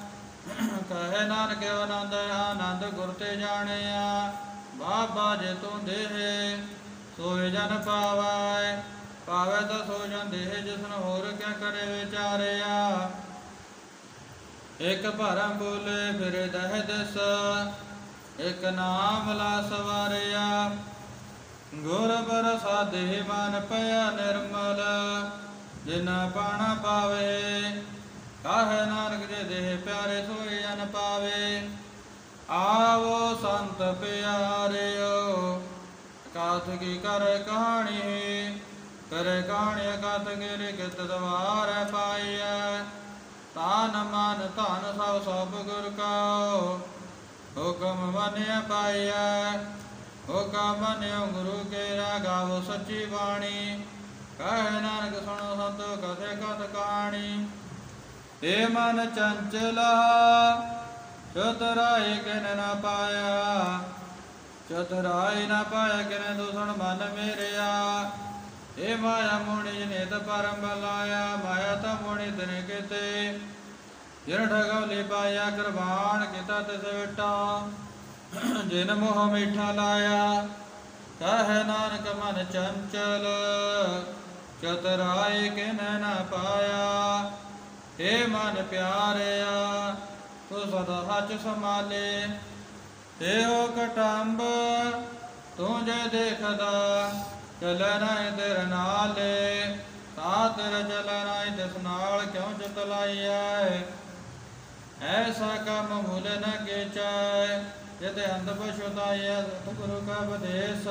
ਕਹੇ ਨਾਨਕ ਆਨੰਦ ਆਨੰਦ ਗੁਰ ਤੇ ਜਾਣਿਆ। ਬਾਬਾ ਜੇ ਤੂੰ ਦੇਹ ਸੋਏ ਜਨ ਪਾਵੈ, ਪਾਵੈ ਤਾਂ ਸੋ ਜਨ ਦੇਹ ਜਿਸਨ ਹੋਰ ਕਿਆ ਕਰੇ ਵਿਚਾਰਿਆ। ਇੱਕ ਭਰਮ ਬੋਲੇ ਫਿਰੇ ਦਹਿ ਦਿਸ, ਇੱਕ ਨਾਮ ਲਾ ਸਵਾਰਿਆ। ਗੁਰ ਪ੍ਰਸਾਦਿ ਮਨ ਪਿਆ ਨਿਰਮਲ, ਜਿਨਾ ਪਾਣਾ ਪਾਵੇ। ਕਾਹੇ ਨਾਨਕ ਜੇ ਦੇਹ ਪਿਆਰੇ ਸੋਏ ਜਨ ਪਾਵੇ। ਆਵੋ ਸੰਤ ਪਿਆਰਿਓ ਕਾਥ ਕੀ ਕਰੇ ਕਹਾਣੀ, ਕਰੇ ਕਹਾਣੀ ਕਥ ਗਿਰ ਕਿਤ ਦਵਾਰ ਪਾਈਐ। ਤਾਨ ਮਨ ਧਨ ਸਭ ਸਭ ਗੁਰ ਕਾ, ਹੁਕਮ ਮੰਨਿਆ ਪਾਈਐ। ਹੁਕਮ ਮੰਨਿਓ ਗੁਰੂ ਕੇ ਗਾਵੋ ਸੱਚੀ ਬਾਣੀ। ਕਹੇ ਨਾਨਕ ਸੁਣੋ ਸੰਤੋ ਕਥੇ ਕਥ ਕਹਾਣੀ। ਏ ਮਨ ਚੰਚਲਾ ਚਤੁਰਾਈ ਕਿਨ ਨਾ ਪਾਇਆ, ਚਤੁਰਾਈ ਨਾ ਪਾਇਆ ਕਿਨੇ ਦੂਸ਼ਣ ਮਨ ਮੇਰਿਆ। ਏ ਮਾਇਆ ਮੋਣੀ ਜਨੇਤ ਪਰਮ ਬਲਾਇਆ, ਮਾਇਆ ਤਾਂ ਮੋਣੀ ਤਨੇ ਕਿਤੇ। ਜਿਨ ਠਗੌਲੀ ਪਾਇਆ ਕੁਰਬਾਨ ਕੀਤਾ ਤਿਸ ਵਿਟਾ, ਜਿਨ ਮੋਹ ਮਿੱਠਾ ਲਾਇਆ। ਕਹੇ ਨਾਨਕ ਮਨ ਚੰਚਲ ਚਤੁਰਾਈ ਕਿਨ ਨਾ ਪਾਇਆ। ਏ ਮਨ ਪਿਆਰਿਆ ਤੂੰ ਸਦਾ ਹੱਥ ਸੰਭਾਲੇ। ਇਹੋ ਕਟੰਬ ਤੂੰ ਜੇ ਦੇਖਦਾ, ਚਲੈ ਨਾਹੀ ਤੇਰੇ ਨਾਲੇ। ਤਾ ਤੇਰੇ ਚਲੈ ਨਾਹੀ ਤਿਸ ਨਾਲ ਕਿਉ ਚਿਤ ਲਾਈਐ। ਐਸਾ ਕੰਮ ਮੁਲ ਨ ਕੀਚੈ, ਜਿਤੇ ਅੰਧ ਪਛੁਤਾਈਐ ਸਤਿਗੁਰੂ ਕਾ ਉਪਦੇਸ।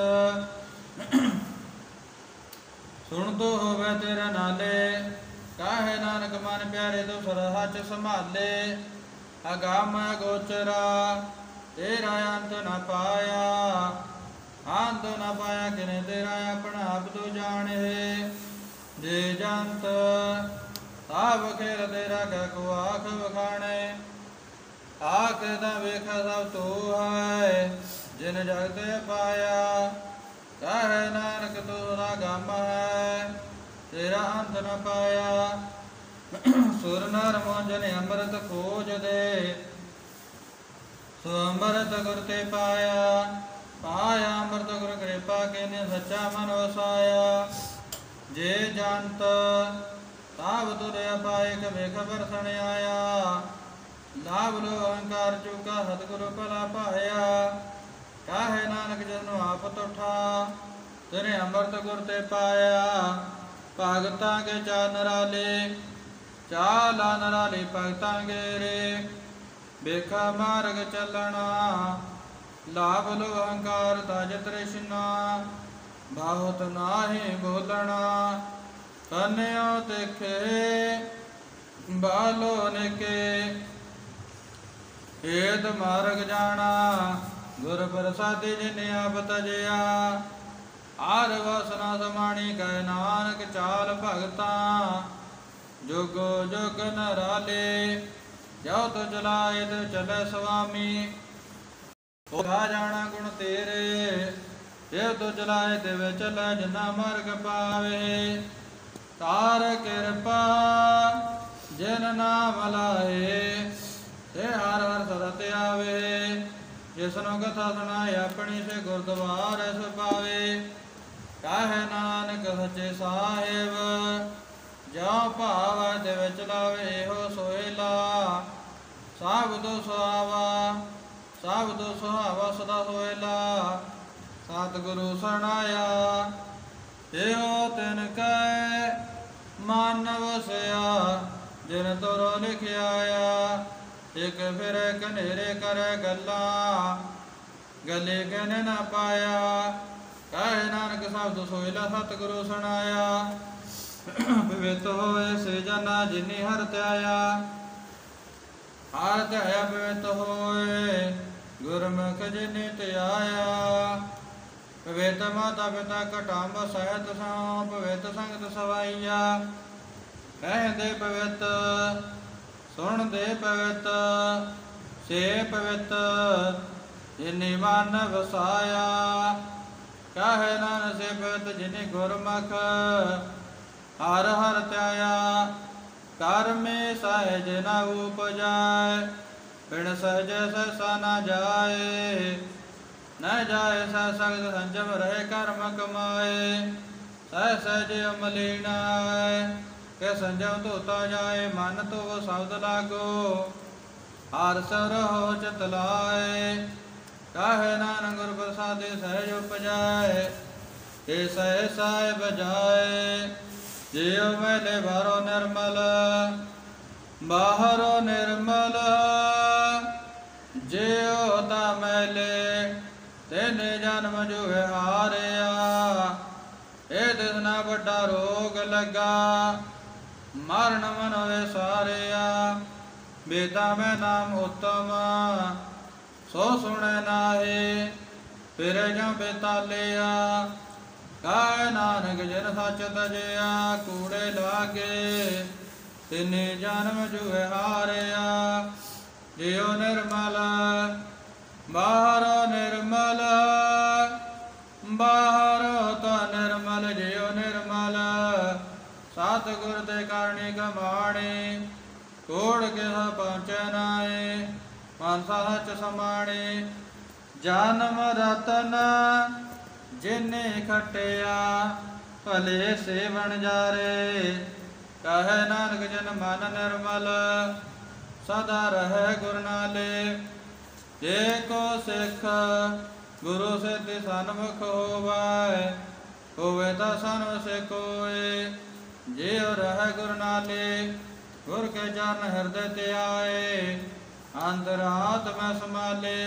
ਸੁਣ ਤੋ ਹੋਵੇ ਤੇਰੇ ਨਾਲੇ। ਕਾਹੇ ਨਾਨਕ ਮਨ ਪਿਆਰੇ ਤੂੰ ਸਦਾ ਹੱਥ ਸੰਭਾਲੇ। ਅਗੰਮ ਗੋਚਰਾ ਤੇਰਾ ਅੰਤ ਨ ਪਾਇਆ, ਅੰਤ ਨ ਪਾਇਆ ਕਿਨੇ ਤੇਰਾ ਆਪਣਾ ਆਪ ਤੂੰ ਜਾਣੇ। ਜੇ ਜੰਤ ਤਾਵ ਖੇਲ ਤੇਰਾ ਕੈ ਕੋ ਆਖ ਵਖਾਣੇ। ਆਖ ਦਾ ਵੇਖਾ ਸਭ ਤੂੰ ਹੈ, ਜਿਨ ਜਗ ਤੇ ਪਾਇਆ। ਕਹੇ ਨਾਨਕ ਤੂੰ ਦਾ ਗਮ ਹੈ, ਤੇਰਾ ਅੰਤ ਨ ਪਾਇਆ। ਸੁਰ ਨਰ ਮੋਜਨ ਅੰਮ੍ਰਿਤ ਖੋਜਦੇ, ਸੋ ਅੰਮ੍ਰਿਤ ਗੁਰ ਤੇ ਪਾਇਆ। ਪਾਇਆ ਅੰਮ੍ਰਿਤ ਗੁਰ ਕਿਰਪਾ ਕਿਨੇ ਸੱਚਾ ਮਨ ਵਸਾਇਆ। ਜੇ ਜੰਤ ਤਾਵ ਤੁਰਿਆ ਪਾਏ ਕਵੇ ਖਬਰ ਸੁਣ ਆਇਆ। ਲਾਭ ਲੋ ਅਹੰਕਾਰ ਚੁਕਾ ਸਤਿਗੁਰੂ ਭਲਾ ਪਾਇਆ। ਕਾਹੇ ਨਾਨਕ ਜਿਸਨੂੰ ਆਪ ਤੁਠਾ, ਤੇਰੇ ਅੰਮ੍ਰਿਤ ਗੁਰ ਤੇ ਪਾਇਆ। ਭਗਤਾਂ ਕੇ ਚਾ ਨਰਾਲੇ, ਚਾਲਾ ਨਰਾਲੇ ਭਗਤਾਂ ਗੇਰੇ। ਵੇਖਾ ਮਾਰਗ ਚੱਲਣਾ, ਲਾਭ ਲੋ ਅਹੰਕਾਰ ਤਜ ਤ੍ਰਿਸ਼ਨਾ। ਬਹੁਤ ਨਾਹੀ ਬੋਲਣਾ, ਕੰਨਿਓ ਤਿਖੇ ਬਾਲੋ ਨਿਕੇ। ਏਤ ਮਾਰਗ ਜਾਣਾ, ਗੁਰ ਪ੍ਰਸਾਦਿ ਜਿਨ ਆਪ ਤਜਿਆ। ਆਰ ਵਾਸਨਾ ਸਮਾਣੀ ਕਹਿ ਨਾਨਕ ਚਾਲ ਭਗਤਾਂ। ਜੁਗੋ ਜੁਗ ਨਰਾਲੇ, ਜੋ ਤੁ ਚਲਾਏ ਤੇ ਚਲੇ ਸੁਆਮੀ। ਹੋਗਾ ਜਾਣਾ ਗੁਣ ਤੇਰੇ, ਜੇ ਤੁ ਚਲਾਏ ਤੇ ਵੇ ਚਲੇ ਜਿਨਾ ਮਾਰਗ ਪਾਵੇ। ਤਾਰ ਕਿਰਪਾ ਜਿਨ ਨਾਮ ਲਾਏ, ਤੇ ਹਰ ਹਰ ਸਦਾ ਤੇ ਆਵੇ। ਜਿਸਨੂੰ ਕਥਾ ਸੁਣਾਏ ਆਪਣੀ ਸੇ ਗੁਰਦੁਆਰ ਐਸ ਪਾਵੇ। ਕਾਹੇ ਨਾਨਕ ਸੱਚੇ ਸਾਹਿਬ, ਜੋ ਭਾਵ ਤੇ ਵਿੱਚ ਲਾਵੇ ਇਹੋ ਸੋਇਲਾ। ਸਾਬਦੋ ਸੁਹਾਵਾ, ਸਾਬਦੋ ਸੁਹਾਵਾ ਸਦਾ ਹੋਇਲਾ। ਸਤਿਗੁਰੂ ਸੁਣਾਇਆ ਇਹੋ ਤਿਨ ਕੈ ਮਨ ਵਸਿਆ। ਜਿਨ ਤੁਰੋ ਲਿਖਿਆ ਇਕ ਫਿਰ ਕਨੇਰੇ ਕਰੇ ਗੱਲਾਂ, ਗਲੇ ਕਹਿ ਨਾ ਪਾਇਆ। ਕਹੇ ਨਾਨਕ ਸ਼ਬਦ ਸੋਇਲਾ ਸਤਿਗੁਰੂ ਸੁਣਾਇਆ। ਪਵਿੱਤ ਹੋਏ ਸੇ ਜਨਾ ਜਿਨੀ ਹਰ ਧਿਆਇਆ। ਹਰ ਧਿਆਇਆ ਪਵਿੱਤ ਹੋਏ, ਗੁਰਮੁਖ ਜਿਨੀ ਧਿਆਇਆ। ਪਵਿੱਤ ਮਾਤਾ ਪਿਤਾ ਘਟੰਬ ਸਹਿਤ ਸੋ, ਪਵਿੱਤ ਸੰਗਤ ਸਵਾਈਆ। ਕਹਿੰਦੇ ਪਵਿੱਤ ਸੁਣਦੇ ਪਵਿੱਤ, ਸੇ ਪਵਿੱਤ ਜਿਨੀ ਮਨ ਵਸਾਇਆ। ਕਹੇ ਨਾਨਕ ਸੇ ਪਵਿੱਤ ਜਿਨੀ ਗੁਰਮੁਖ ਹਰ ਹਰ ਧਿਆਇਆ। ਕਰਮੇ ਸਹਿਜ ਨ ਉਪਜੈ, बिन सहज सहसा न जाए, न जाए सह सगद संजम रहे कर्म कमाए। सह सहज अमलीन आए, के संजम धोता जाए, मन तो शब्द लागो। हार सर हो चित लाए, काहे नानक गुर प्रसादि सहज उपजाए। हे सहसाय बजाए, जियो मैले बारो निर्मल, बाहरो निर्मल। जियो ता मैले, तेने जन्म जुए हारिया। ए दिसना बड़ा रोग लगा, मरण मन वे सारिया। बेटा में नाम उत्तम, सो सुने नाहे, फिर जो बेतालिया। काहे नानक जिन सच तजया, कूड़े लागे तिने जन्म जुए हारिया। जियो निर्मल, बाहरो निर्मल, बाहरो तो निर्मल। जियो निर्मल, सतगुर ते करणी कमाणी। कोड़ के पहुँचे नाए, मानसा सच समाणे। जन्म रतन जिने खटिया, भले सेवन जारे। कहे नानक जन मन निर्मल, सदा रहे गुर नाले। जे को सिख गुरु सिद्धि सन्मुख होवै, होवे ता सन्म से कोय। जियो रहे गुर नाले, गुर के चरण हृदय ते आए। अंतरात्मा समाले,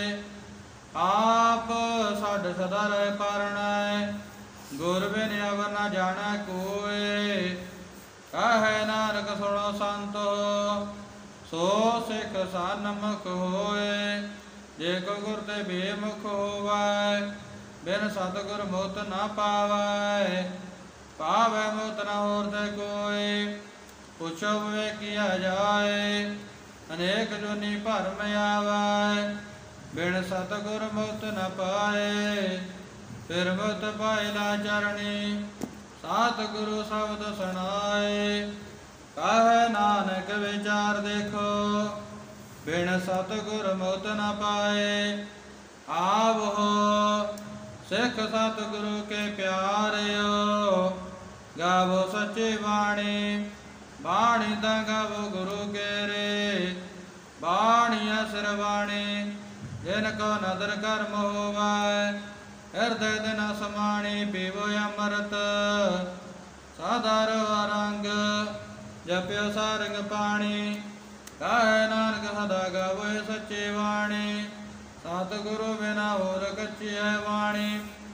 आप साढ़ सदा रहे पारणै। गुर बिन अवर न जाना कोय, कहे नानक सुनो संतो। सो सिख सन्मुख होए, जे को गुर ते बेमुख होवै। बिन सतगुर मुक्त न पावै, पावै मुक्त न होर ते कोय। पूछो वे किया जाए, अनेक जोनी भरम आवै। बिन सतगुर मुक्त न पाए, फिर मुक्त पाइला चरणी। सतगुरु शब्द सुनाए, कहे नानक विचार देखो। बिन सतगुर मुक्त न पाए, आव हो सिख सतगुरु के प्यारियो। गावो सच्ची बाणी, बाणी ता गावो गुरु के रे। बाणिया सिर बाणी, जिनको नदर कर्म होवै। हृदय दिन समाणी, पीवो अमृत साधारो रंग। जप्यो सारंग पाणी, कहे नानक सदा गावो सच्ची वाणी। सतगुरु बिना होर कच्ची है वाणी।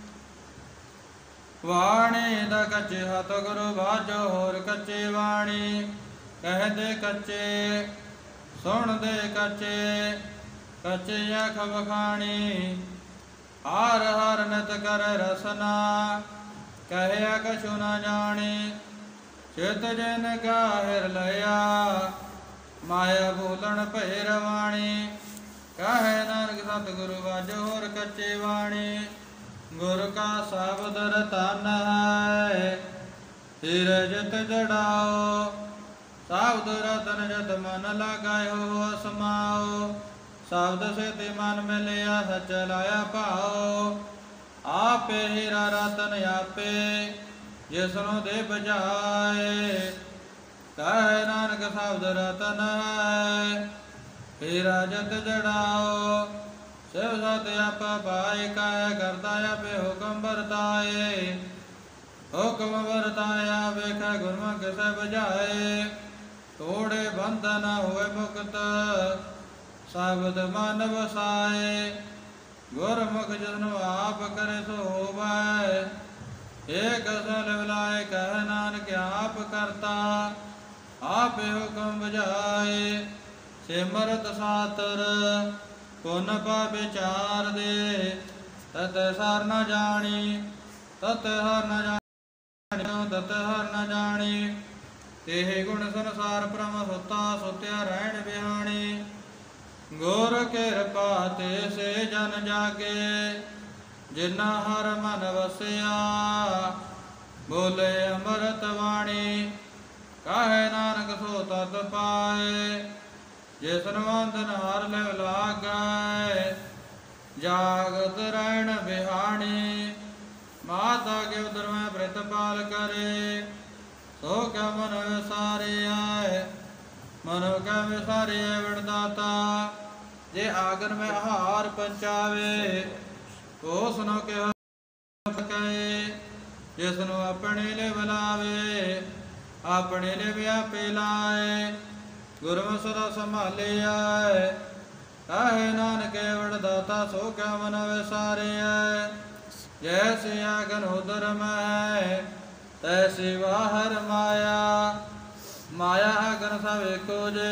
वाणी दा कच्चे सतगुरु बाजो होर कच्ची वाणी। कह दे कच्चे, सुन दे कच्चे, कच्चे आख बखाणी। हार हार नित कर रसना, कहया कछु न जानी। चित जिन का हिर लया, माया भूलन भैरवाणी। कहे नानक सतगुरु बाजो होर कच्ची वाणी। गुर का शब्द रतन है, हिर जित जड़ाओ। शब्द रतन जत मन लगायो समाओ। शब्द से मन मिलिया, सच लाया पाओ। आपे हीरा रतन आपे, जिसनु दे बजाए। कहे नानक शब्द रतन है, हीरा जत जड़ाओ। शिव सत आप पाए, कह करता आपे हुक्म बरताए। हुक्म बरताया वेख गुरमुख से बजाए। तोड़े बंधन हुए मुक्त, शब्द मन बसाए। गुरमुख जन आप करे सो होवै। एक सल विलाए, कह नानक आप करता। आप हुक्म बजाए। सिमरत सातर, पुन पा विचार दे। तत सर न जानी, तत हर न जानी, तत हर न जानी। तेह गुण संसार प्रम सुता, सुत्या रहन बिहानी। गुर कृपा ते से जन जागे, जिन्ना हर मन वसिया। बोले अमृत वाणी, कहे नानक सो तत पाए। जिसन वंदन हर लिव लागै जागत रहन बिहाणी माता के उदर में प्रतिपाल करे सो क्या मन विसारे आए मनो क्या विसारे वरदाता जे आगन में आहार पंचावे ओ सुनो के कहे जिसनु अपने ले बुलावे अपने ले व्यापे लाए गुरु सदा संभाले आए कहे नानक वरदाता सो क्या मन विसारे है जैसे आगन उदर में तैसी बाहर माया माया आगन सब एको जे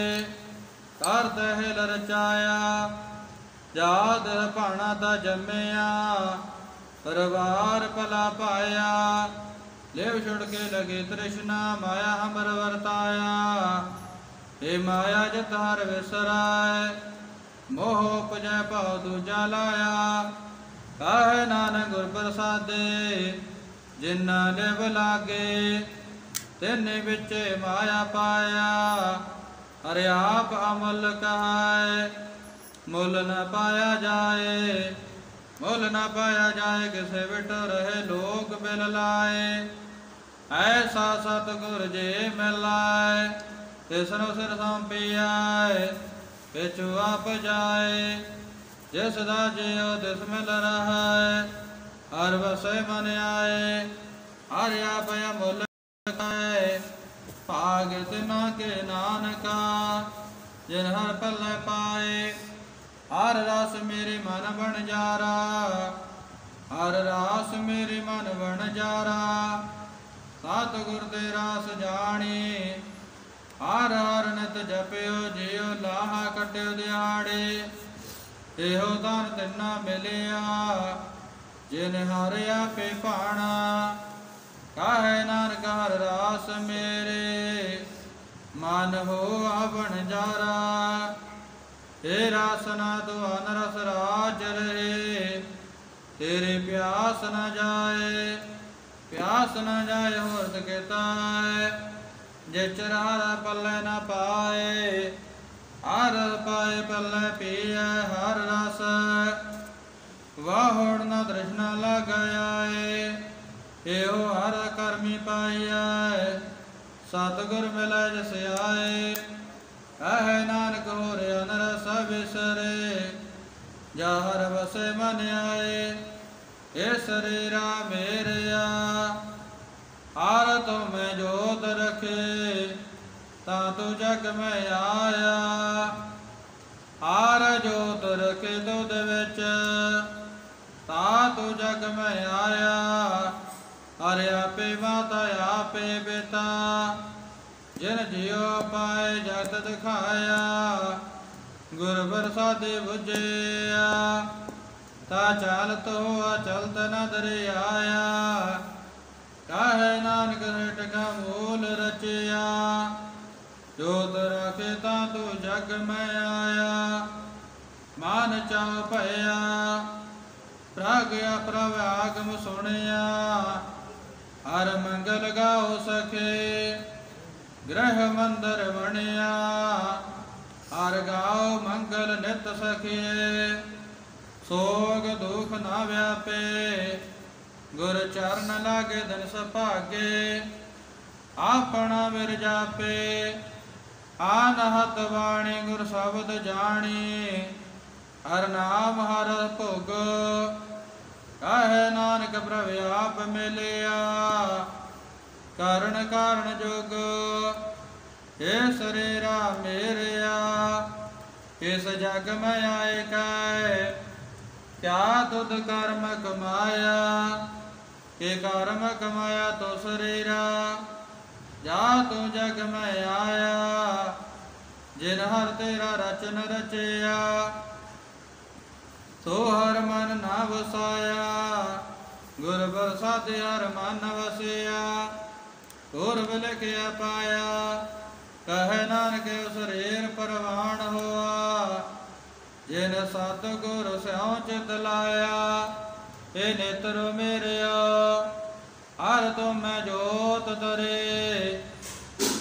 करत है लरचाया जाद भाना ता जम्मिया परवार भला पाया लिव छुड़ के लगे तृष्णा माया हमर वर्ताया हे माया जित हर विसराय मोह उपजै भाव दूजा लाया कहे नानक गुर प्रसादे जिन्ना लिव लागे तिन बिचे माया पाया हरे आप अमल कहाय मुल न पाया जाए मुल न पाया जाए किसे बिट रहे लोग बिल लाए ऐसा सतगुर जे मिलाए तिसनो सिर सौंपियाए पिछु आप जाए जिस दा जियो तिस मिल रहा है हर बसे मन आए हर आप मुल खाए भाग तिना के नानका जिन हर पल पाए हर रास मेरे मन बन जारा हर रास मेरे मन बन जारा सतगुर दे रास जानी हर हर नित जपियो जियो लाहा कट्यो दिहाड़े एहो धन तिना मिलिया जिन हर आपे भाना कहे नानक हर रास मेरे मन हो बन जारा तेरा सना तो अनरस राज रहे तेरे प्यास न जाए होरत के ताए जे चरहर पल्ले न पाए हर पाए पल्ले पिए हर रस वाहोड़ न तृष्णा लग आए एहो हर कर्मी पाइया सतगुर मिले जस आए कहे नानक हो रे अनरस बिसरे जाहर बसे मन आए हे शरीरा मेरिया हार तुम जोत रखे ता तू जग में आया हार जोत रखे दुध विच ता तू जग में आया हर आपे माता आपे पिता जिन जियो पाए जगत दिखाया गुर प्रसादे बुझिया ता चालत हुआ चलत न दरियाया कहे नानक हट का मूल रचिया जोत रखे ता तू जग में आया मान चाह भया प्रगया प्रभ आगम सुनिया हर मंगल गाओ सके गृह मंदिर बनिया हर गाओ मंगल नित सखिए सोग दुख ना व्यापे गुर चरण लागे धन सभागे आपना विर जापे आनहत वाणी गुर शब्द जानी हर नाम हर भोग कहे नानक प्रभु आप मिलिया कारण कारण जोग हे शरीरा मेरिया इस जग में आए कै क्या तुद कर्म कमाया के कर्म कमाया तो शरीरा जा तू जग में आया जिन हर तेरा रचन रचया तो हर मन ना वसाया गुर प्रसादे हर मन वसिया और बिलखिया पाया कहे नानक शरीर परवान हुआ जिन सतगुर स्यों चित लाया हे नेत्र मेरे हर तुम जोत तरे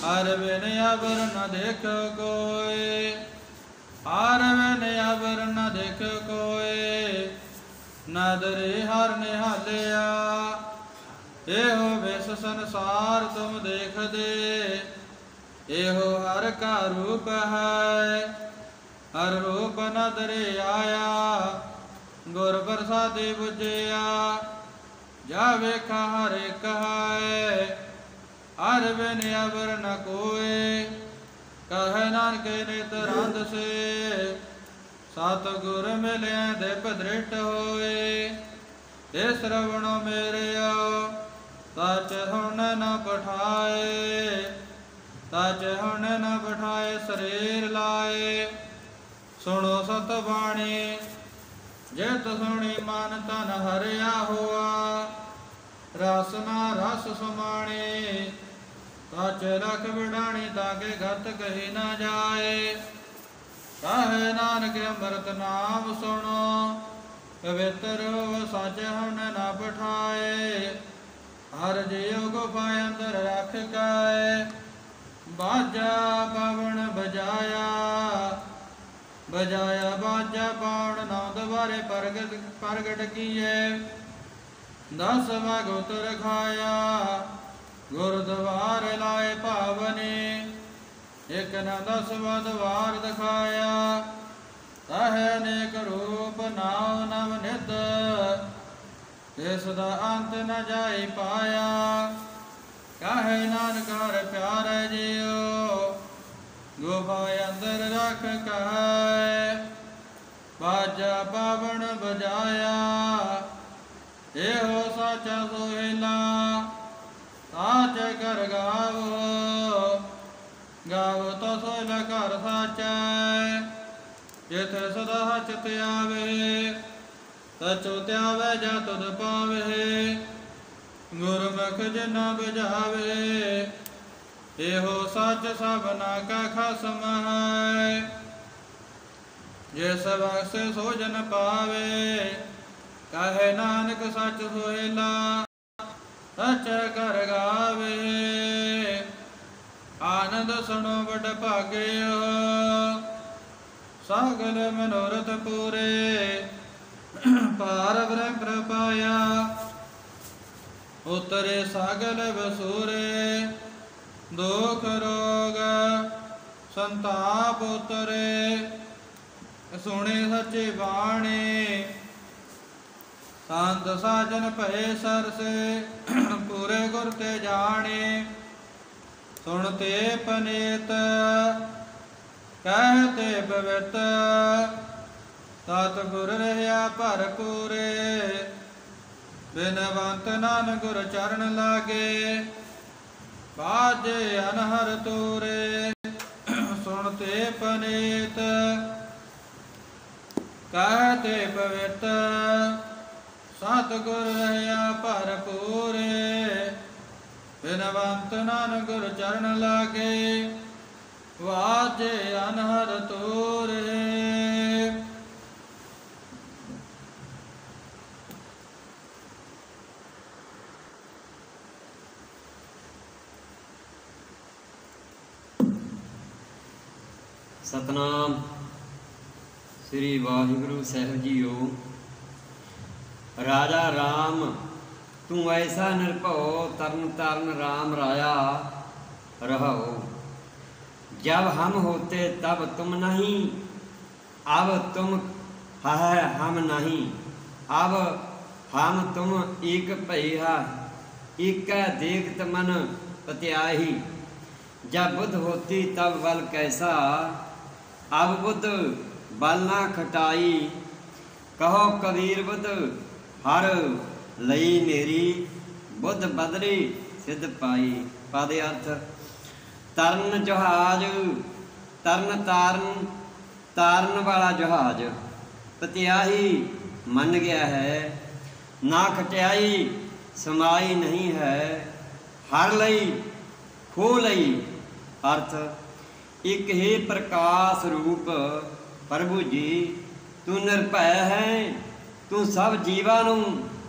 हर बिन अबर न देख कोय, हर बिन अबर न देख कोय, नदरे हर निहालिया। एहो विस संसार तुम देख दे, एहो हर का रूप है, हर रूप नदरे आया, गुर प्रसादे बुझिया। जा वेखा हर एक है, हर बिन अबर न कोय, कह नानक नित रंद से, सतगुर मिले दिप दृष्ट होए। हे श्रवणो मेरेयो सच हुन न पठाए, सच हुन न पठाए शरीर लाए। सुनो सत बाणी जित सुनी मन तन हरिया हुआ, रसना रस समाणे। सच रख बिडाणी ताके गत कही न जाए, कहे नानक अमृत नाम सुनो, पवित्र हो सच हुन न पठाए। हर जियो गुफा अंदर रख काए, बाजा पवन बजाया, बजाया बाजा पावन नौ द्वारे प्रगट किए। 10 भाग उतर खाया, गुरुद्वार लाए पावने। एक न 10 द्वार दिखाया, कह अनेक रूप नाव नव नित, इसदा अंत न जाई पाया। कहे नानक हर प्यारे जियो, गुफा अंदर रख कहे। बाजा पावन बजाया, एहो साचा सोहेला, साच कर गावो, गावो तो सोहेला कर साचा। जिथे सदा चित आवे, सचो त्यावे जा तुध पावे। गुरमुख जिन बुझावे, एहो सच सबना का खसम है। जिस बख्शे सो जन पावे, कहे नानक सच सोहेला, सच कर गावे। आनंद सुनो बड़ भाग्यो, सगल मनोरथ पूरे। पार ब्रह्म पाया, उतरे सगल बसूरे। दुख रोग संताप उतरे, सुने सच्चे बाणी। संत साजन भय सरसे, पूरे गुर ते जाने। सुनते पनीत, कहते पवित, सतगुर रहिया भरपूरे। बिनवंत नानक गुर चरण लागे, बाजे अनहर तूरे। सुनते पनीत, कहते पवित, सतगुर रहिया भरपूरे। बिनवंत नानक गुर चरण लागे, बाजे अनहर तूरे। सतनाम श्री वाहिगुरु साहिब जीओ। राजा राम तू ऐसा निर्भव, तरन ताਰਨ राम राया रहो। जब हम होते तब तुम नहीं, अब तुम है हम नहीं। अब हम तुम एक भैया, एक देखत मन पत्याही। जब बुद्ध होती तब बल कैसा, अब बुद्ध बल ना खटाई। कहो कबीर बुद्ध हर लई मेरी, बुद्ध बदली सिद्ध पाई। पादे अर्थ तरन जहाज, तरन ताਰਨ, ताਰਨ वाला जहाज। पत्याही मन गया है, ना खटियाई समाई नहीं है। हर लई खो लई अर्थ एक ही प्रकाश रूप प्रभु जी तू निर्भय है। तू सब जीवां नूं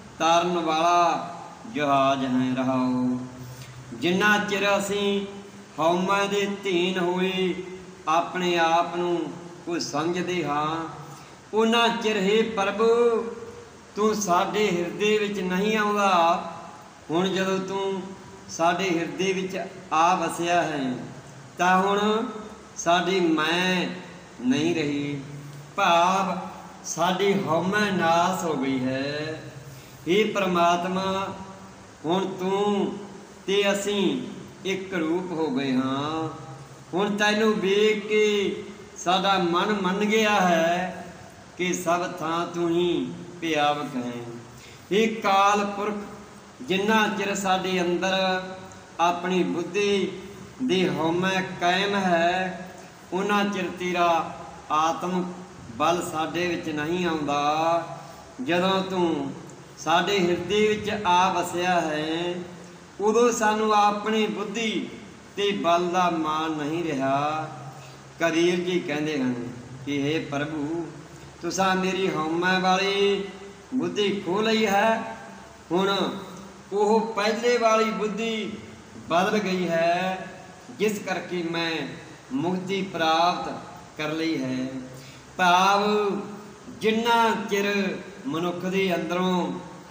ताਰਨ वाला जहाज है। रहाओ जिन्ना चिर असीं ਹਉਮੈ ਦੇ ਧੀਨ ਹੋਏ ਆਪਣੇ ਆਪ ਨੂੰ ਕੋਈ ਸਮਝਦੇ ਹਾਂ, ਉਹਨਾਂ ਚਿਰ ਹੈ ਪ੍ਰਭੂ ਤੂੰ ਸਾਡੇ ਹਿਰਦੇ ਵਿੱਚ ਨਹੀਂ ਆਉਂਦਾ। ਹੁਣ ਜਦੋਂ ਤੂੰ ਸਾਡੇ ਹਿਰਦੇ ਵਿੱਚ ਆ ਵਸਿਆ ਹੈ ਤਾਂ ਹੁਣ ਸਾਡੀ ਮੈਂ ਨਹੀਂ ਰਹੀ, ਭਾਵ ਸਾਡੀ ਹਉਮੈ ਨਾਸ ਹੋ ਗਈ ਹੈ। ਇਹ ਪ੍ਰਮਾਤਮਾ ਹੁਣ ਤੂੰ ਤੇ ਅਸੀਂ ਇੱਕ ਰੂਪ ਹੋ ਗਏ ਹਾਂ। ਹੁਣ ਤੈਨੂੰ ਵੇਖ ਕੇ ਸਾਡਾ ਮਨ ਮੰਨ ਗਿਆ ਹੈ ਕਿ ਸਭ ਥਾਂ ਤੂੰ ਹੀ ਭਿਆਵਕ ਹੈ। ਇਹ ਕਾਲ ਪੁਰਖ ਜਿੰਨਾ ਚਿਰ ਸਾਡੇ ਅੰਦਰ ਆਪਣੀ ਬੁੱਧੀ ਦੀ ਹਉਮੈ ਕਾਇਮ ਹੈ, ਉਹਨਾਂ ਚਿਰ ਤੇਰਾ ਆਤਮ ਬਲ ਸਾਡੇ ਵਿੱਚ ਨਹੀਂ ਆਉਂਦਾ। ਜਦੋਂ ਤੂੰ ਸਾਡੇ ਹਿਰਦੇ ਵਿੱਚ ਆ ਵਸਿਆ ਹੈ, ਉਦੋਂ ਸਾਨੂੰ ਆਪਣੀ ਬੁੱਧੀ ਤੇ ਬਲ ਦਾ ਮਾਣ ਨਹੀਂ ਰਿਹਾ। ਕਬੀਰ ਜੀ ਕਹਿੰਦੇ ਹਨ ਕਿ ਹੇ ਪ੍ਰਭੂ ਤੁਸਾਂ ਮੇਰੀ ਹਉਮੈ ਵਾਲੀ ਬੁੱਧੀ ਖੋਹ ਲਈ ਹੈ। ਹੁਣ ਉਹ ਪਹਿਲੇ ਵਾਲੀ ਬੁੱਧੀ ਬਦਲ ਗਈ ਹੈ, ਜਿਸ ਕਰਕੇ ਮੈਂ ਮੁਕਤੀ ਪ੍ਰਾਪਤ ਕਰ ਲਈ ਹੈ। ਭਾਵ ਜਿੰਨਾ ਚਿਰ ਮਨੁੱਖ ਦੇ ਅੰਦਰੋਂ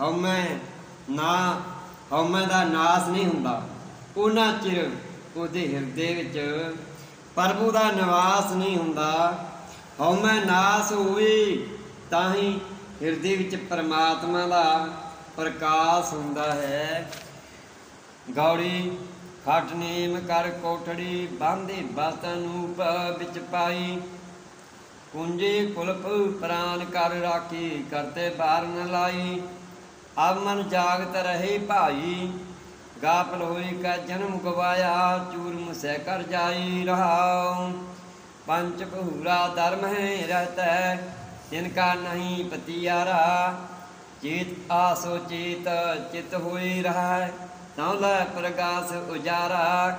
ਹਉਮੈ ਦਾ ਨਾਸ ਨਹੀਂ ਹੁੰਦਾ, ਉਹਨਾਂ ਚਿਰ ਉਹਦੇ ਹਿਰਦੇ ਵਿੱਚ ਪ੍ਰਭੂ ਦਾ ਨਿਵਾਸ ਨਹੀਂ ਹੁੰਦਾ। ਹਉਮੈ ਨਾਸ ਹੋਵੇ ਤਾਂ ਹੀ ਹਿਰਦੇ ਵਿੱਚ ਪਰਮਾਤਮਾ ਦਾ ਪ੍ਰਕਾਸ਼ ਹੁੰਦਾ ਹੈ। ਗੌੜੀ ਖਟ ਨੇਮ ਕਰ ਕੋਠੜੀ ਬਾਂਧੇ ਬਸਤ ਅਨੂਪ ਵਿੱਚ ਪਾਈ, ਕੁੰਜੇ ਕੁਲਪ ਪ੍ਰਾਨ ਕਰ ਰਾਖੀ ਕਰਤੇ ਬਾਰ ਨ ਲਾਈ। ਅਬ ਮਨ ਜਾਗਤ ਰਹੇ ਭਾਈ ਗਾਪਲ ਹੋਈ ਕਾ ਜਨਮ ਗਵਾਇਆ, ਚੂਰ ਮੁਸੈ ਕਰ ਜਾਈ ਰਹਾਉ। पंच बहुरा धर्म है रहता है जिनका नहीं पतियारा, चेत आसो चेत चित होए रहा है नौला प्रकाश उजारा।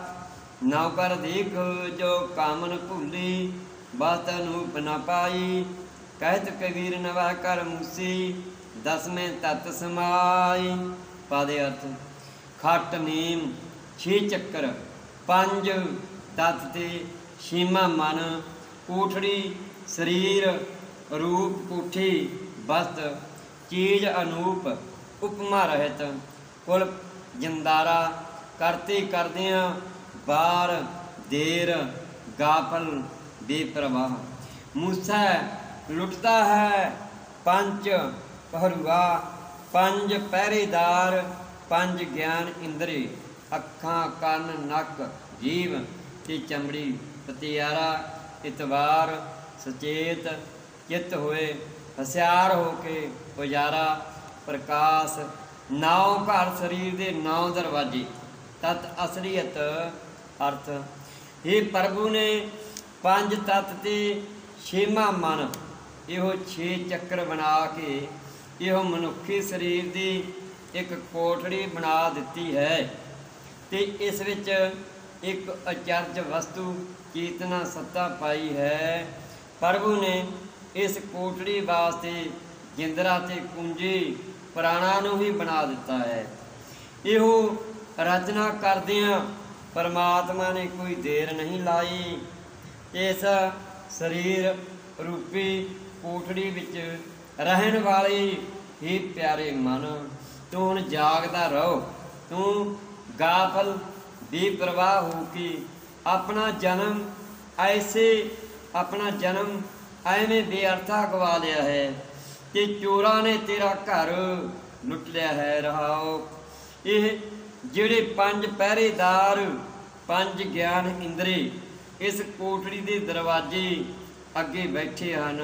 नौ कर देख जो कामन भूली बात अनूप न पाई, कहत कबीर नवा कर मूसी दस में तत् समाई। पादे अर्थ खट नीम छे चक्कर पंज तत् ते ਛੇਵਾਂ ਮਨ, ਕੋਠੜੀ ਸਰੀਰ, ਰੂਪ ਕੋਠੀ, ਵਸਤ ਚੀਜ਼ ਅਨੂਪ, ਉਪਮਾ ਰਹਿਤ, ਕੁਲ ਜਿੰਦਾਰਾ, ਕਰਤੇ ਕਰਦਿਆਂ ਬਾਰ ਦੇਰ, ਗਾਫਲ ਬੇਪਰਵਾਹ। ਮੂਸਾ ਲੁੱਟਦਾ ਹੈ ਪੰਜ ਪਹਿਰੂਆ, ਪੰਜ ਪਹਿਰੇਦਾਰ, ਪੰਜ ਗਿਆਨ ਇੰਦਰੀ, ਅੱਖਾਂ ਕੰਨ ਨੱਕ ਜੀਵ ਤੇ ਚਮੜੀ, ਪਤਿਆਰਾ ਇਤਵਾਰ, ਸਚੇਤ ਚਿੱਤ ਹੋਏ, ਹਸਿਆਰ ਹੋ ਕੇ ਉਜਾਰਾ, ਪ੍ਰਕਾਸ਼। ਨੌ ਘਰ ਸਰੀਰ ਦੇ 9 ਦਰਵਾਜ਼ੇ, ਤਤ ਅਸਲੀਅਤ ਅਰਥ। ਇਹ ਪ੍ਰਭੂ ਨੇ ਪੰਜ ਤਤ ਤੇ ਛੇਵਾਂ ਮਨ, ਇਹੋ 6 ਚੱਕਰ ਬਣਾ ਕੇ ਇਹੋ ਮਨੁੱਖੀ ਸਰੀਰ ਦੀ ਇੱਕ ਕੋਠੜੀ ਬਣਾ ਦਿੱਤੀ ਹੈ ਤੇ ਇਸ ਵਿੱਚ ਇੱਕ ਅਚਰਜ ਵਸਤੂ ਚੇਤਨਾ ਸੱਤਾ ਪਾਈ ਹੈ। ਪ੍ਰਭੂ ਨੇ ਇਸ ਕੋਠੜੀ ਵਾਸਤੇ ਜਿੰਦਰਾ ਤੇ ਕੁੰਜੀ ਪ੍ਰਾਣਾ ਨੂੰ ਹੀ ਬਣਾ ਦਿੱਤਾ ਹੈ। ਇਹੋ ਰਚਨਾ ਕਰਦਿਆਂ ਪਰਮਾਤਮਾ ਨੇ ਕੋਈ ਦੇਰ ਨਹੀਂ ਲਾਈ। ਇਸ ਸਰੀਰ ਰੂਪੀ ਕੋਠੜੀ ਵਿੱਚ ਰਹਿਣ ਵਾਲੇ ਹੀ ਪਿਆਰੇ ਮਨ, ਤੂੰ ਹੁਣ ਜਾਗਦਾ ਰਹੋ। ਤੂੰ ਗਾਫਲ ਬੇਪਰਵਾਹ ਹੋ ਕੇ ਆਪਣਾ ਜਨਮ ਐਵੇਂ ਬੇਅਰਥਾ ਗਵਾ ਲਿਆ ਹੈ ਤੇ ਚੋਰਾਂ ਨੇ ਤੇਰਾ ਘਰ ਲੁੱਟ ਲਿਆ ਹੈ। ਰਹਾਓ ਇਹ ਜਿਹੜੇ ਪੰਜ ਪਹਿਰੇਦਾਰ, ਪੰਜ ਗਿਆਨ ਇੰਦਰੀ ਇਸ ਕੋਠੜੀ ਦੇ ਦਰਵਾਜ਼ੇ ਅੱਗੇ ਬੈਠੇ ਹਨ,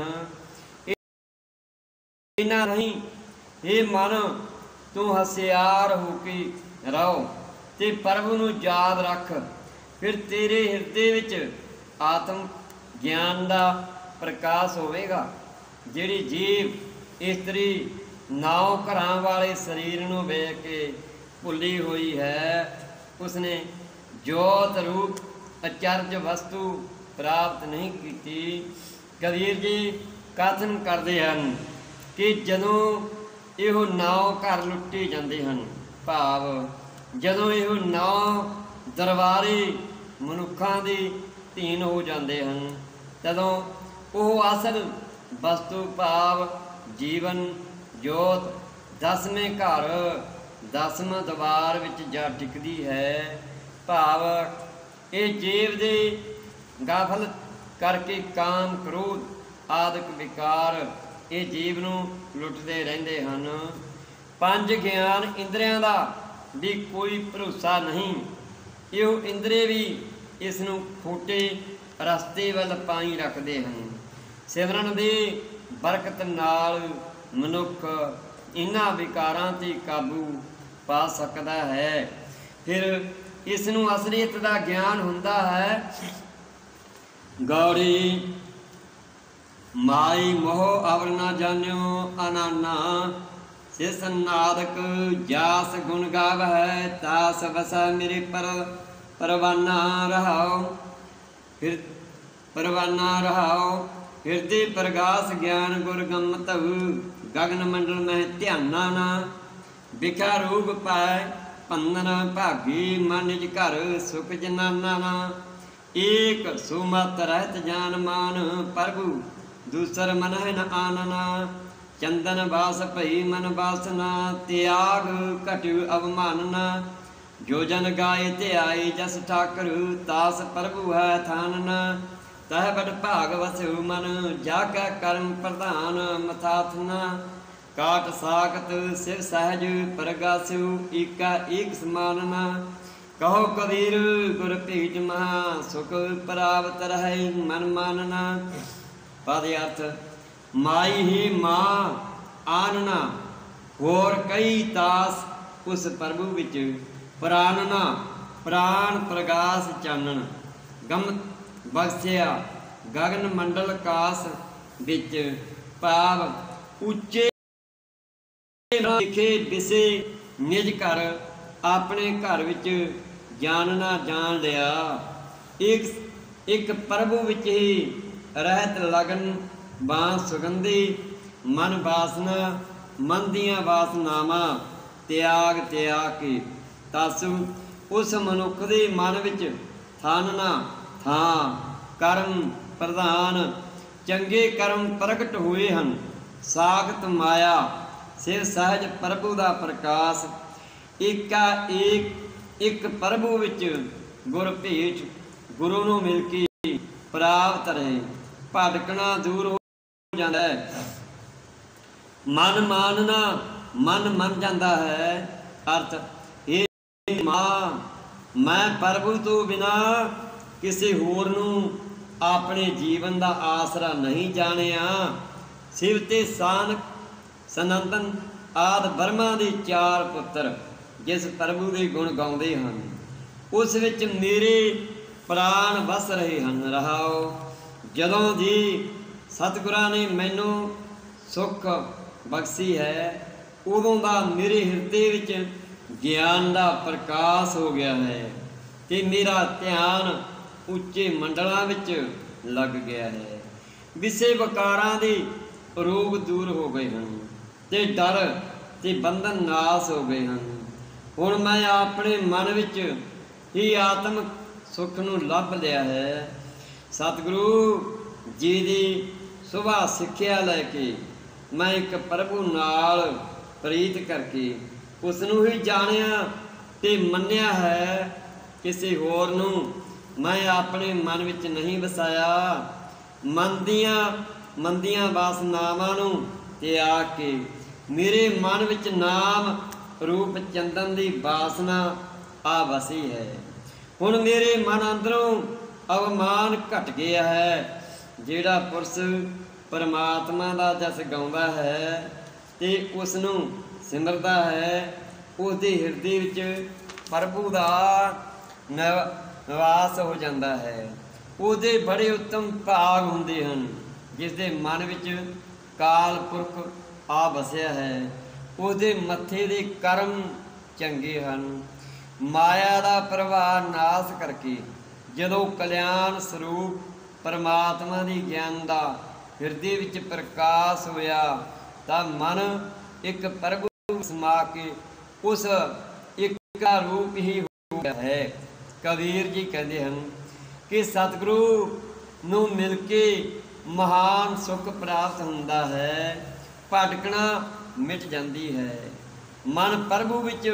ਇਹਨਾਂ ਨਹੀਂ ਇਹ ਮਨ ਤੂੰ ਹਸਿਆਰ ਹੋ ਕੇ ਰਹੋ ਤੇ ਪ੍ਰਭੂ ਨੂੰ ਯਾਦ ਰੱਖ। ਫਿਰ ਤੇਰੇ ਹਿਰਦੇ ਵਿੱਚ ਆਤਮ ਗਿਆਨ ਦਾ ਪ੍ਰਕਾਸ਼ ਹੋਵੇਗਾ। ਜਿਹੜੀ ਜੀਵ ਇਸਤਰੀ 9 ਘਰਾਂ ਵਾਲੇ ਸਰੀਰ ਨੂੰ ਵੇਖ ਕੇ ਭੁੱਲੀ ਹੋਈ ਹੈ, ਉਸਨੇ ਜੋਤ ਰੂਪ ਅਚਰਜ ਵਸਤੂ ਪ੍ਰਾਪਤ ਨਹੀਂ ਕੀਤੀ। ਕਬੀਰ ਜੀ ਕਥਨ ਕਰਦੇ ਹਨ ਕਿ ਜਦੋਂ ਇਹੋ 9 ਘਰ ਲੁੱਟੇ ਜਾਂਦੇ ਹਨ, ਭਾਵ ਜਦੋਂ ਇਹੋ 9 ਦਰਬਾਰੇ ਮਨੁੱਖਾਂ ਦੀ ਧੀਨ ਹੋ ਜਾਂਦੇ ਹਨ, ਤਦੋਂ ਉਹ ਅਸਲ ਵਸਤੂ ਭਾਵ ਜੀਵਨ ਜੋਤ ਦਸਵੇਂ ਘਰ ਦਸਮ ਦਵਾਰ ਵਿੱਚ ਜਾ ਟਿਕਦੀ ਹੈ। ਭਾਵ ਇਹ ਜੀਵ ਦੇ ਗਾਫਲ ਕਰਕੇ ਕਾਮ ਕ੍ਰੋਧ ਆਦਿਕ ਵਿਕਾਰ ਇਹ ਜੀਵ ਨੂੰ ਲੁੱਟਦੇ ਰਹਿੰਦੇ ਹਨ। ਪੰਜ ਗਿਆਨ ਇੰਦਰੀਆਂ ਦਾ ਵੀ ਕੋਈ ਭਰੋਸਾ ਨਹੀਂ। ਇਹੋ ਇੰਦਰੀ ਵੀ ਇਸ ਨੂੰ ਖੋਟੇ ਰਸਤੇ ਵੱਲ ਪਾਈ ਰੱਖਦੇ ਹਨ। ਸਿਮਰਨ ਦੀ ਬਰਕਤ ਨਾਲ ਮਨੁੱਖ ਇਹਨਾਂ ਵਿਕਾਰਾਂ 'ਤੇ ਕਾਬੂ ਪਾ ਸਕਦਾ ਹੈ। ਫਿਰ ਇਸ ਨੂੰ ਅਸਲੀਅਤ ਦਾ ਗਿਆਨ ਹੁੰਦਾ ਹੈ। ਗੌੜੀ ਮਾਈ ਮੋਹ ਅਵਰ ਨਾ ਜਾਣਿਓ ਅਨਾਨਾ ਸਿਸ ਨਾਦਕ ਜਾਸ ਗੁਣ ਗਾਵਹਿ ਤਾਸ ਵਸੈ ਮੇਰੇ ਪਰਵਾਨਾ ਰਹਾਉ। ਫਿਰ ਪਰਵਾਨਾ ਰਹਾਉ ਹਿਰਦੇ ਪ੍ਰਗਾਸ ਗਿਆਨ ਗੁਰ ਗੰਮਤਵ ਗਗਨ ਮੰਡਲ ਮਹਿ ਧਿਆਨਾ ਨਾ ਵਿਖਾ ਰੋਗ ਪਾਇ ਪੰਦਨ ਭਾਗੀ ਮਨ ਨਿਜ ਘਰ ਸੁਖ ਜਨਾਨਾ ਨਾ ਏਕ ਸੁਮਤ ਰਹਿਤ ਜਾਨ ਮਾਨ ਪ੍ਰਭੂ ਦੂਸਰ ਮਨ ਹੈ ਨ ਆਨਨਾ ਚੰਦਨ ਬਾਸ ਭਈ ਮਨ ਬਾਸਨਾ ਤਿਆਗ ਘਟਿ ਅਵਮਾਨਨਾ ਜੋ ਜਨ ਗਾਏ ਧਿਆਈ ਜਸ ਠਾਕਰ ਤਾਸ ਪ੍ਰਭੂ ਹੈ ਥਾਨਨਾ ਤਹ ਬੜ ਭਾਗ ਵਸਿਉ ਮਨ ਜਾ ਕੈ ਕਰਮ ਪ੍ਰਧਾਨ ਮਥਾਥਨਾ ਕਾਟ ਸਾਖਤ ਸਿਵ ਸਹਿਜ ਪ੍ਰਗਾਸਿਉ ਏਕਾ ਏਕ ਸਮਾਨਨਾ ਕਹੋ ਕਬੀਰ ਗੁਰ ਭੀਟ ਮਹਾ ਸੁਖ ਪ੍ਰਾਪਤ ਰਹਿ ਮਨ ਮਾਨਨਾ। ਪਦ ਅਰਥ ਮਾਈ ਹੀ ਮਾਂ ਆਨਨਾ ਹੋਰ ਕਈ ਤਾਸ ਉਸ ਪ੍ਰਭੂ ਵਿੱਚ ਪ੍ਰਾਨਨਾ ਪ੍ਰਾਣ ਪ੍ਰਗਾਸ ਚਾਨਣ ਗਮ ਬਖਸ਼ਿਆ ਗਗਨ ਮੰਡਲ ਕਾਸ ਵਿੱਚ ਭਾਵ ਉੱਚੇ ਲਿਖੇ ਵਿਸੇ ਨਿਜ ਘਰ ਆਪਣੇ ਘਰ ਵਿੱਚ ਜਾਣਨਾ ਜਾਣ ਲਿਆ। ਇੱਕ ਪ੍ਰਭੂ ਵਿੱਚ ਹੀ ਰਹਿਤ ਲਗਨ ਬਾਂ ਸੁਗੰਧੀ ਮਨ ਵਾਸਨਾ ਮਨ ਦੀਆਂ ਵਾਸਨਾਵਾਂ ਤਿਆਗ ਕੇ ਤਾਸੂ ਉਸ ਮਨੁੱਖ ਦੇ ਮਨ ਵਿੱਚ ਥਾਨਨਾ ਥਾਂ ਕਰਮ ਪ੍ਰਧਾਨ ਚੰਗੇ ਕਰਮ ਪ੍ਰਗਟ ਹੋਏ ਹਨ। ਸਾਖਤ ਮਾਇਆ ਸਿਰ ਸਹਿਜ ਪ੍ਰਭੂ ਦਾ ਪ੍ਰਕਾਸ਼ ਏਕਾ ਇੱਕ ਪ੍ਰਭੂ ਵਿੱਚ ਗੁਰ ਭੇਟ ਗੁਰੂ ਨੂੰ ਮਿਲ ਕੇ ਪ੍ਰਾਪਤ ਰਹੇ ਭਟਕਣਾ ਦੂਰ ਹੋ ਜਾਂਦਾ ਹੈ। ਮਨ ਮਾਨਨਾ ਮਨ ਮੰਨ ਜਾਂਦਾ ਹੈ। ਅਰਥ ਇਹ ਮਾਂ ਮੈਂ ਪ੍ਰਭੂ ਤੋਂ ਬਿਨਾ ਕਿਸੇ ਹੋਰ ਨੂੰ ਆਪਣੇ ਜੀਵਨ ਦਾ ਆਸਰਾ ਨਹੀਂ ਜਾਣਿਆ। ਸ਼ਿਵ ਤੇ ਸਾਨਕ ਸਨੰਦਨ ਆਦਿ ਬਰਮਾ ਦੇ 4 ਪੁੱਤਰ ਜਿਸ ਪ੍ਰਭੂ ਦੇ ਗੁਣ ਗਾਉਂਦੇ ਹਨ ਉਸ ਵਿੱਚ ਮੇਰੇ ਪ੍ਰਾਣ ਵਸ ਰਹੇ ਹਨ। ਰਹਾਓ ਜਦੋਂ ਦੀ ਸਤਿਗੁਰਾਂ ਨੇ ਮੈਨੂੰ ਸੁੱਖ ਬਖਸ਼ੀ ਹੈ ਉਦੋਂ ਦਾ ਮੇਰੇ ਹਿਰਦੇ ਵਿੱਚ ਗਿਆਨ ਦਾ ਪ੍ਰਕਾਸ਼ ਹੋ ਗਿਆ ਹੈ ਤੇ ਮੇਰਾ ਧਿਆਨ ਉੱਚੇ ਮੰਡਲਾਂ ਵਿੱਚ ਲੱਗ ਗਿਆ ਹੈ। ਵਿਸੇ ਵਿਕਾਰਾਂ ਦੇ ਰੋਗ ਦੂਰ ਹੋ ਗਏ ਹਨ ਤੇ ਡਰ ਤੇ ਬੰਧਨ ਨਾਸ ਹੋ ਗਏ ਹਨ। ਹੁਣ ਮੈਂ ਆਪਣੇ ਮਨ ਵਿੱਚ ਹੀ ਆਤਮ ਸੁੱਖ ਨੂੰ ਲੱਭ ਲਿਆ ਹੈ। ਸਤਿਗੁਰੂ ਜੀ ਦੀ ਸੁਭਾ ਸਿੱਖਿਆ ਲੈ ਕੇ ਮੈਂ ਇੱਕ ਪ੍ਰਭੂ ਨਾਲ ਪ੍ਰੀਤ ਕਰਕੇ ਉਸ ਨੂੰ ਹੀ ਜਾਣਿਆ ਤੇ ਮੰਨਿਆ ਹੈ। ਕਿਸੇ ਹੋਰ ਨੂੰ ਮੈਂ ਆਪਣੇ ਮਨ ਵਿੱਚ ਨਹੀਂ ਵਸਾਇਆ। ਮੰਦੀਆਂ ਵਾਸਨਾਵਾਂ ਨੂੰ ਤਿਆਗ ਕੇ ਮੇਰੇ ਮਨ ਵਿੱਚ ਨਾਮ ਰੂਪ ਚੰਦਨ ਦੀ ਵਾਸਨਾ ਆ ਵਸੀ ਹੈ। ਹੁਣ ਮੇਰੇ ਮਨ ਅੰਦਰੋਂ ਅਵਮਾਨ ਘਟ ਗਿਆ ਹੈ। ਜਿਹੜਾ ਪੁਰਸ਼ ਪਰਮਾਤਮਾ ਦਾ ਜਸ ਗਾਉਂਦਾ ਹੈ ਤੇ ਉਸ ਨੂੰ ਸਿਮਰਦਾ ਹੈ ਉਹਦੇ ਹਿਰਦੇ ਵਿੱਚ ਪ੍ਰਭੂ ਦਾ ਨਿਵਾਸ ਹੋ ਜਾਂਦਾ ਹੈ। ਉਹਦੇ ਬੜੇ ਉੱਤਮ ਭਾਗ ਹੁੰਦੇ ਹਨ ਜਿਸ ਦੇ ਮਨ ਵਿੱਚ ਕਾਲ ਪੁਰਖ ਆ ਵਸਿਆ ਹੈ। ਉਹਦੇ ਮੱਥੇ ਦੇ ਕਰਮ ਚੰਗੇ ਹਨ। ਮਾਇਆ ਦਾ ਪ੍ਰਵਾਹ ਨਾਸ ਕਰਕੇ ਜਦੋਂ ਕਲਿਆਣ ਸਰੂਪ ਪਰਮਾਤਮਾ ਦੀ ਗਿਆਨ ਦਾ ਹਿਰਦੇ ਵਿੱਚ ਪ੍ਰਕਾਸ਼ ਹੋਇਆ ਤਾਂ ਮਨ ਇੱਕ ਪ੍ਰਭੂ ਸਮਾ ਕੇ ਉਸ ਇੱਕ ਰੂਪ ਹੀ ਹੋ ਗਿਆ ਹੈ। ਕਬੀਰ ਜੀ ਕਹਿੰਦੇ ਹਨ ਕਿ ਸਤਿਗੁਰੂ ਨੂੰ ਮਿਲ ਕੇ ਮਹਾਨ ਸੁੱਖ ਪ੍ਰਾਪਤ ਹੁੰਦਾ ਹੈ, ਭਟਕਣਾ ਮਿਟ ਜਾਂਦੀ ਹੈ। ਮਨ ਪ੍ਰਭੂ ਵਿੱਚ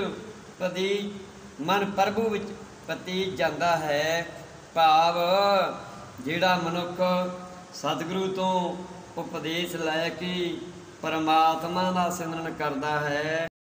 ਪਤੀ ਜਾਂਦਾ ਹੈ। ਭਾਵ ਜਿਹੜਾ ਮਨੁੱਖ ਸਤਿਗੁਰੂ ਤੋਂ ਉਪਦੇਸ਼ ਲੈ ਕੇ ਪਰਮਾਤਮਾ ਦਾ ਸਿਮਰਨ ਕਰਦਾ ਹੈ,